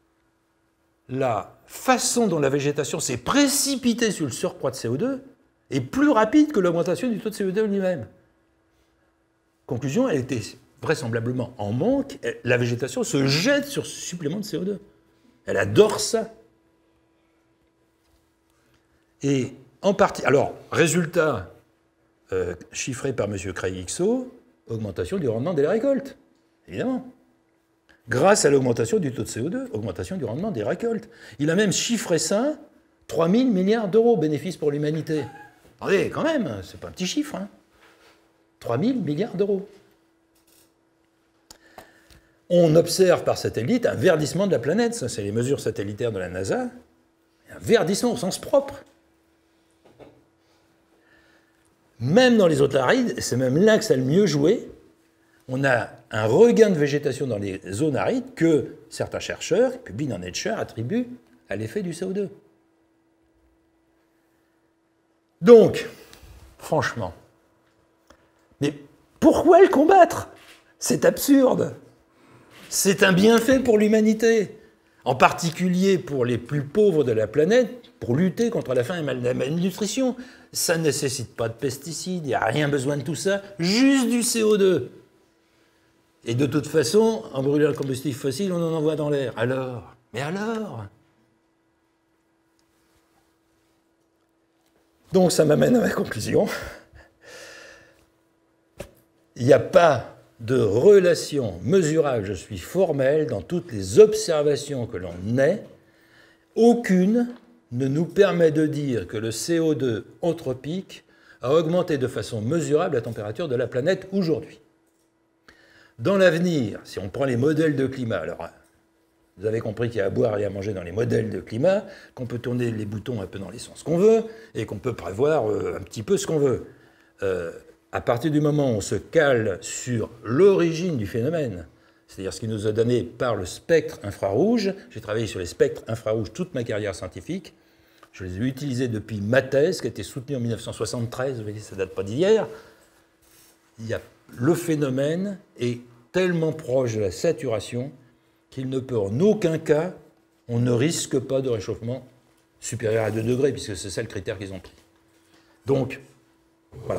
la façon dont la végétation s'est précipitée sur le surcroît de C O deux est plus rapide que l'augmentation du taux de C O deux lui-même. Conclusion, elle était vraisemblablement en manque, la végétation se jette sur ce supplément de C O deux. Elle adore ça. Et en partie... Alors, résultat... Euh, chiffré par M. Craig-Hixo, augmentation du rendement des récoltes, évidemment. Grâce à l'augmentation du taux de C O deux, augmentation du rendement des récoltes. Il a même chiffré ça, trois mille milliards d'euros, bénéfice pour l'humanité. Attendez, quand même, c'est pas un petit chiffre, hein. trois mille milliards d'euros. On observe par satellite un verdissement de la planète, ça c'est les mesures satellitaires de la NASA, un verdissement au sens propre. Même dans les zones arides, et c'est même là que ça a le mieux joué, on a un regain de végétation dans les zones arides que certains chercheurs, qui publient dans Nature, attribuent à l'effet du C O deux. Donc, franchement, mais pourquoi le combattre? C'est absurde. C'est un bienfait pour l'humanité, en particulier pour les plus pauvres de la planète, pour lutter contre la faim et la malnutrition. Ça ne nécessite pas de pesticides, il n'y a rien besoin de tout ça, juste du C O deux. Et de toute façon, en brûlant le combustible fossile, on en envoie dans l'air. Alors? Mais alors? Donc ça m'amène à ma conclusion. Il n'y a pas de relation mesurable, je suis formel, dans toutes les observations que l'on ait, aucune ne nous permet de dire que le C O deux anthropique a augmenté de façon mesurable la température de la planète aujourd'hui. Dans l'avenir, si on prend les modèles de climat, alors vous avez compris qu'il y a à boire et à manger dans les modèles de climat, qu'on peut tourner les boutons un peu dans les sens qu'on veut, et qu'on peut prévoir un petit peu ce qu'on veut. Euh, à partir du moment où on se cale sur l'origine du phénomène, c'est-à-dire ce qui nous est donné par le spectre infrarouge. J'ai travaillé sur les spectres infrarouges toute ma carrière scientifique. Je les ai utilisés depuis ma thèse, qui a été soutenue en mille neuf cent soixante-treize, vous voyez, ça ne date pas d'hier. Il y a, le phénomène est tellement proche de la saturation qu'il ne peut en aucun cas, on ne risque pas de réchauffement supérieur à deux degrés, puisque c'est ça le critère qu'ils ont pris. Donc, voilà.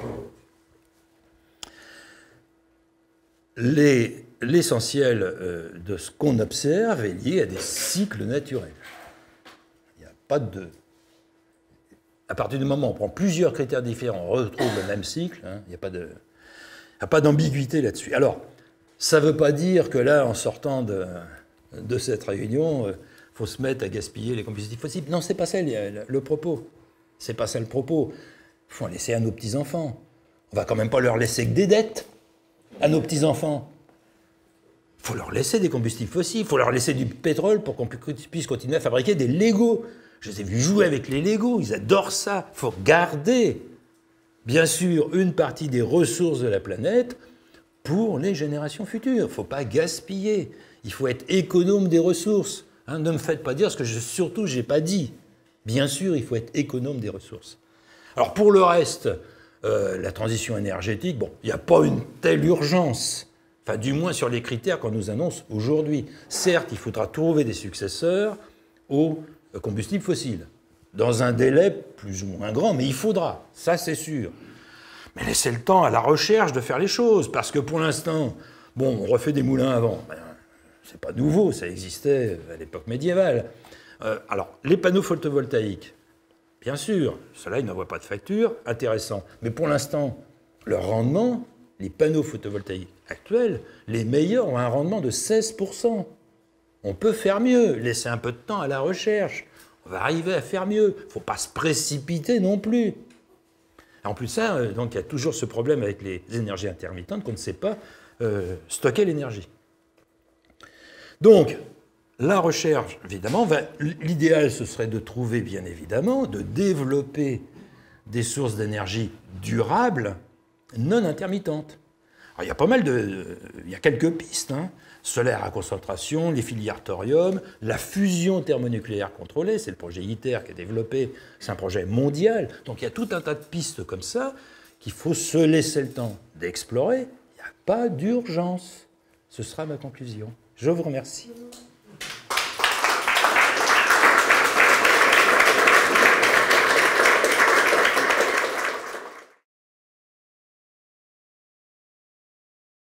Les... L'essentiel euh, de ce qu'on observe est lié à des cycles naturels. Il n'y a pas de... À partir du moment où on prend plusieurs critères différents, on retrouve le même cycle, hein, il n'y a pas de... il n'y a pas d'ambiguïté là-dessus. Alors, ça ne veut pas dire que là, en sortant de, de cette réunion, il euh, faut se mettre à gaspiller les combustibles fossiles. Non, ce n'est pas ça le, le propos. Ce n'est pas ça le propos. Il faut en laisser à nos petits-enfants. On ne va quand même pas leur laisser que des dettes à nos petits-enfants. Il faut leur laisser des combustibles fossiles, il faut leur laisser du pétrole pour qu'on puisse continuer à fabriquer des Legos. Je les ai vus jouer avec les Legos, ils adorent ça. Il faut garder, bien sûr, une partie des ressources de la planète pour les générations futures. Il ne faut pas gaspiller, il faut être économe des ressources. Hein, ne me faites pas dire ce que je, surtout je n'ai pas dit. Bien sûr, il faut être économe des ressources. Alors pour le reste, euh, la transition énergétique, bon, il n'y a pas une telle urgence. Enfin, du moins sur les critères qu'on nous annonce aujourd'hui. Certes, il faudra trouver des successeurs aux combustibles fossiles, dans un délai plus ou moins grand, mais il faudra, ça c'est sûr. Mais laissez le temps à la recherche de faire les choses, parce que pour l'instant, bon, on refait des moulins avant. Ben, c'est pas nouveau, ça existait à l'époque médiévale. Euh, alors, les panneaux photovoltaïques, bien sûr, ceux-là, ils n'envoient pas de facture, intéressant. Mais pour l'instant, leur rendement, les panneaux photovoltaïques actuels, les meilleurs ont un rendement de seize pour cent. On peut faire mieux, laisser un peu de temps à la recherche. On va arriver à faire mieux. Il ne faut pas se précipiter non plus. En plus de ça, donc, il y a toujours ce problème avec les énergies intermittentes qu'on ne sait pas euh, stocker l'énergie. Donc, la recherche, évidemment, va, l'idéal, ce serait de trouver, bien évidemment, de développer des sources d'énergie durables, non intermittentes. Alors, il y a pas mal de... Il y a quelques pistes, hein. Solaire à concentration, les filières thorium, la fusion thermonucléaire contrôlée, c'est le projet ITER qui est développé, c'est un projet mondial. Donc il y a tout un tas de pistes comme ça qu'il faut se laisser le temps d'explorer. Il n'y a pas d'urgence. Ce sera ma conclusion. Je vous remercie.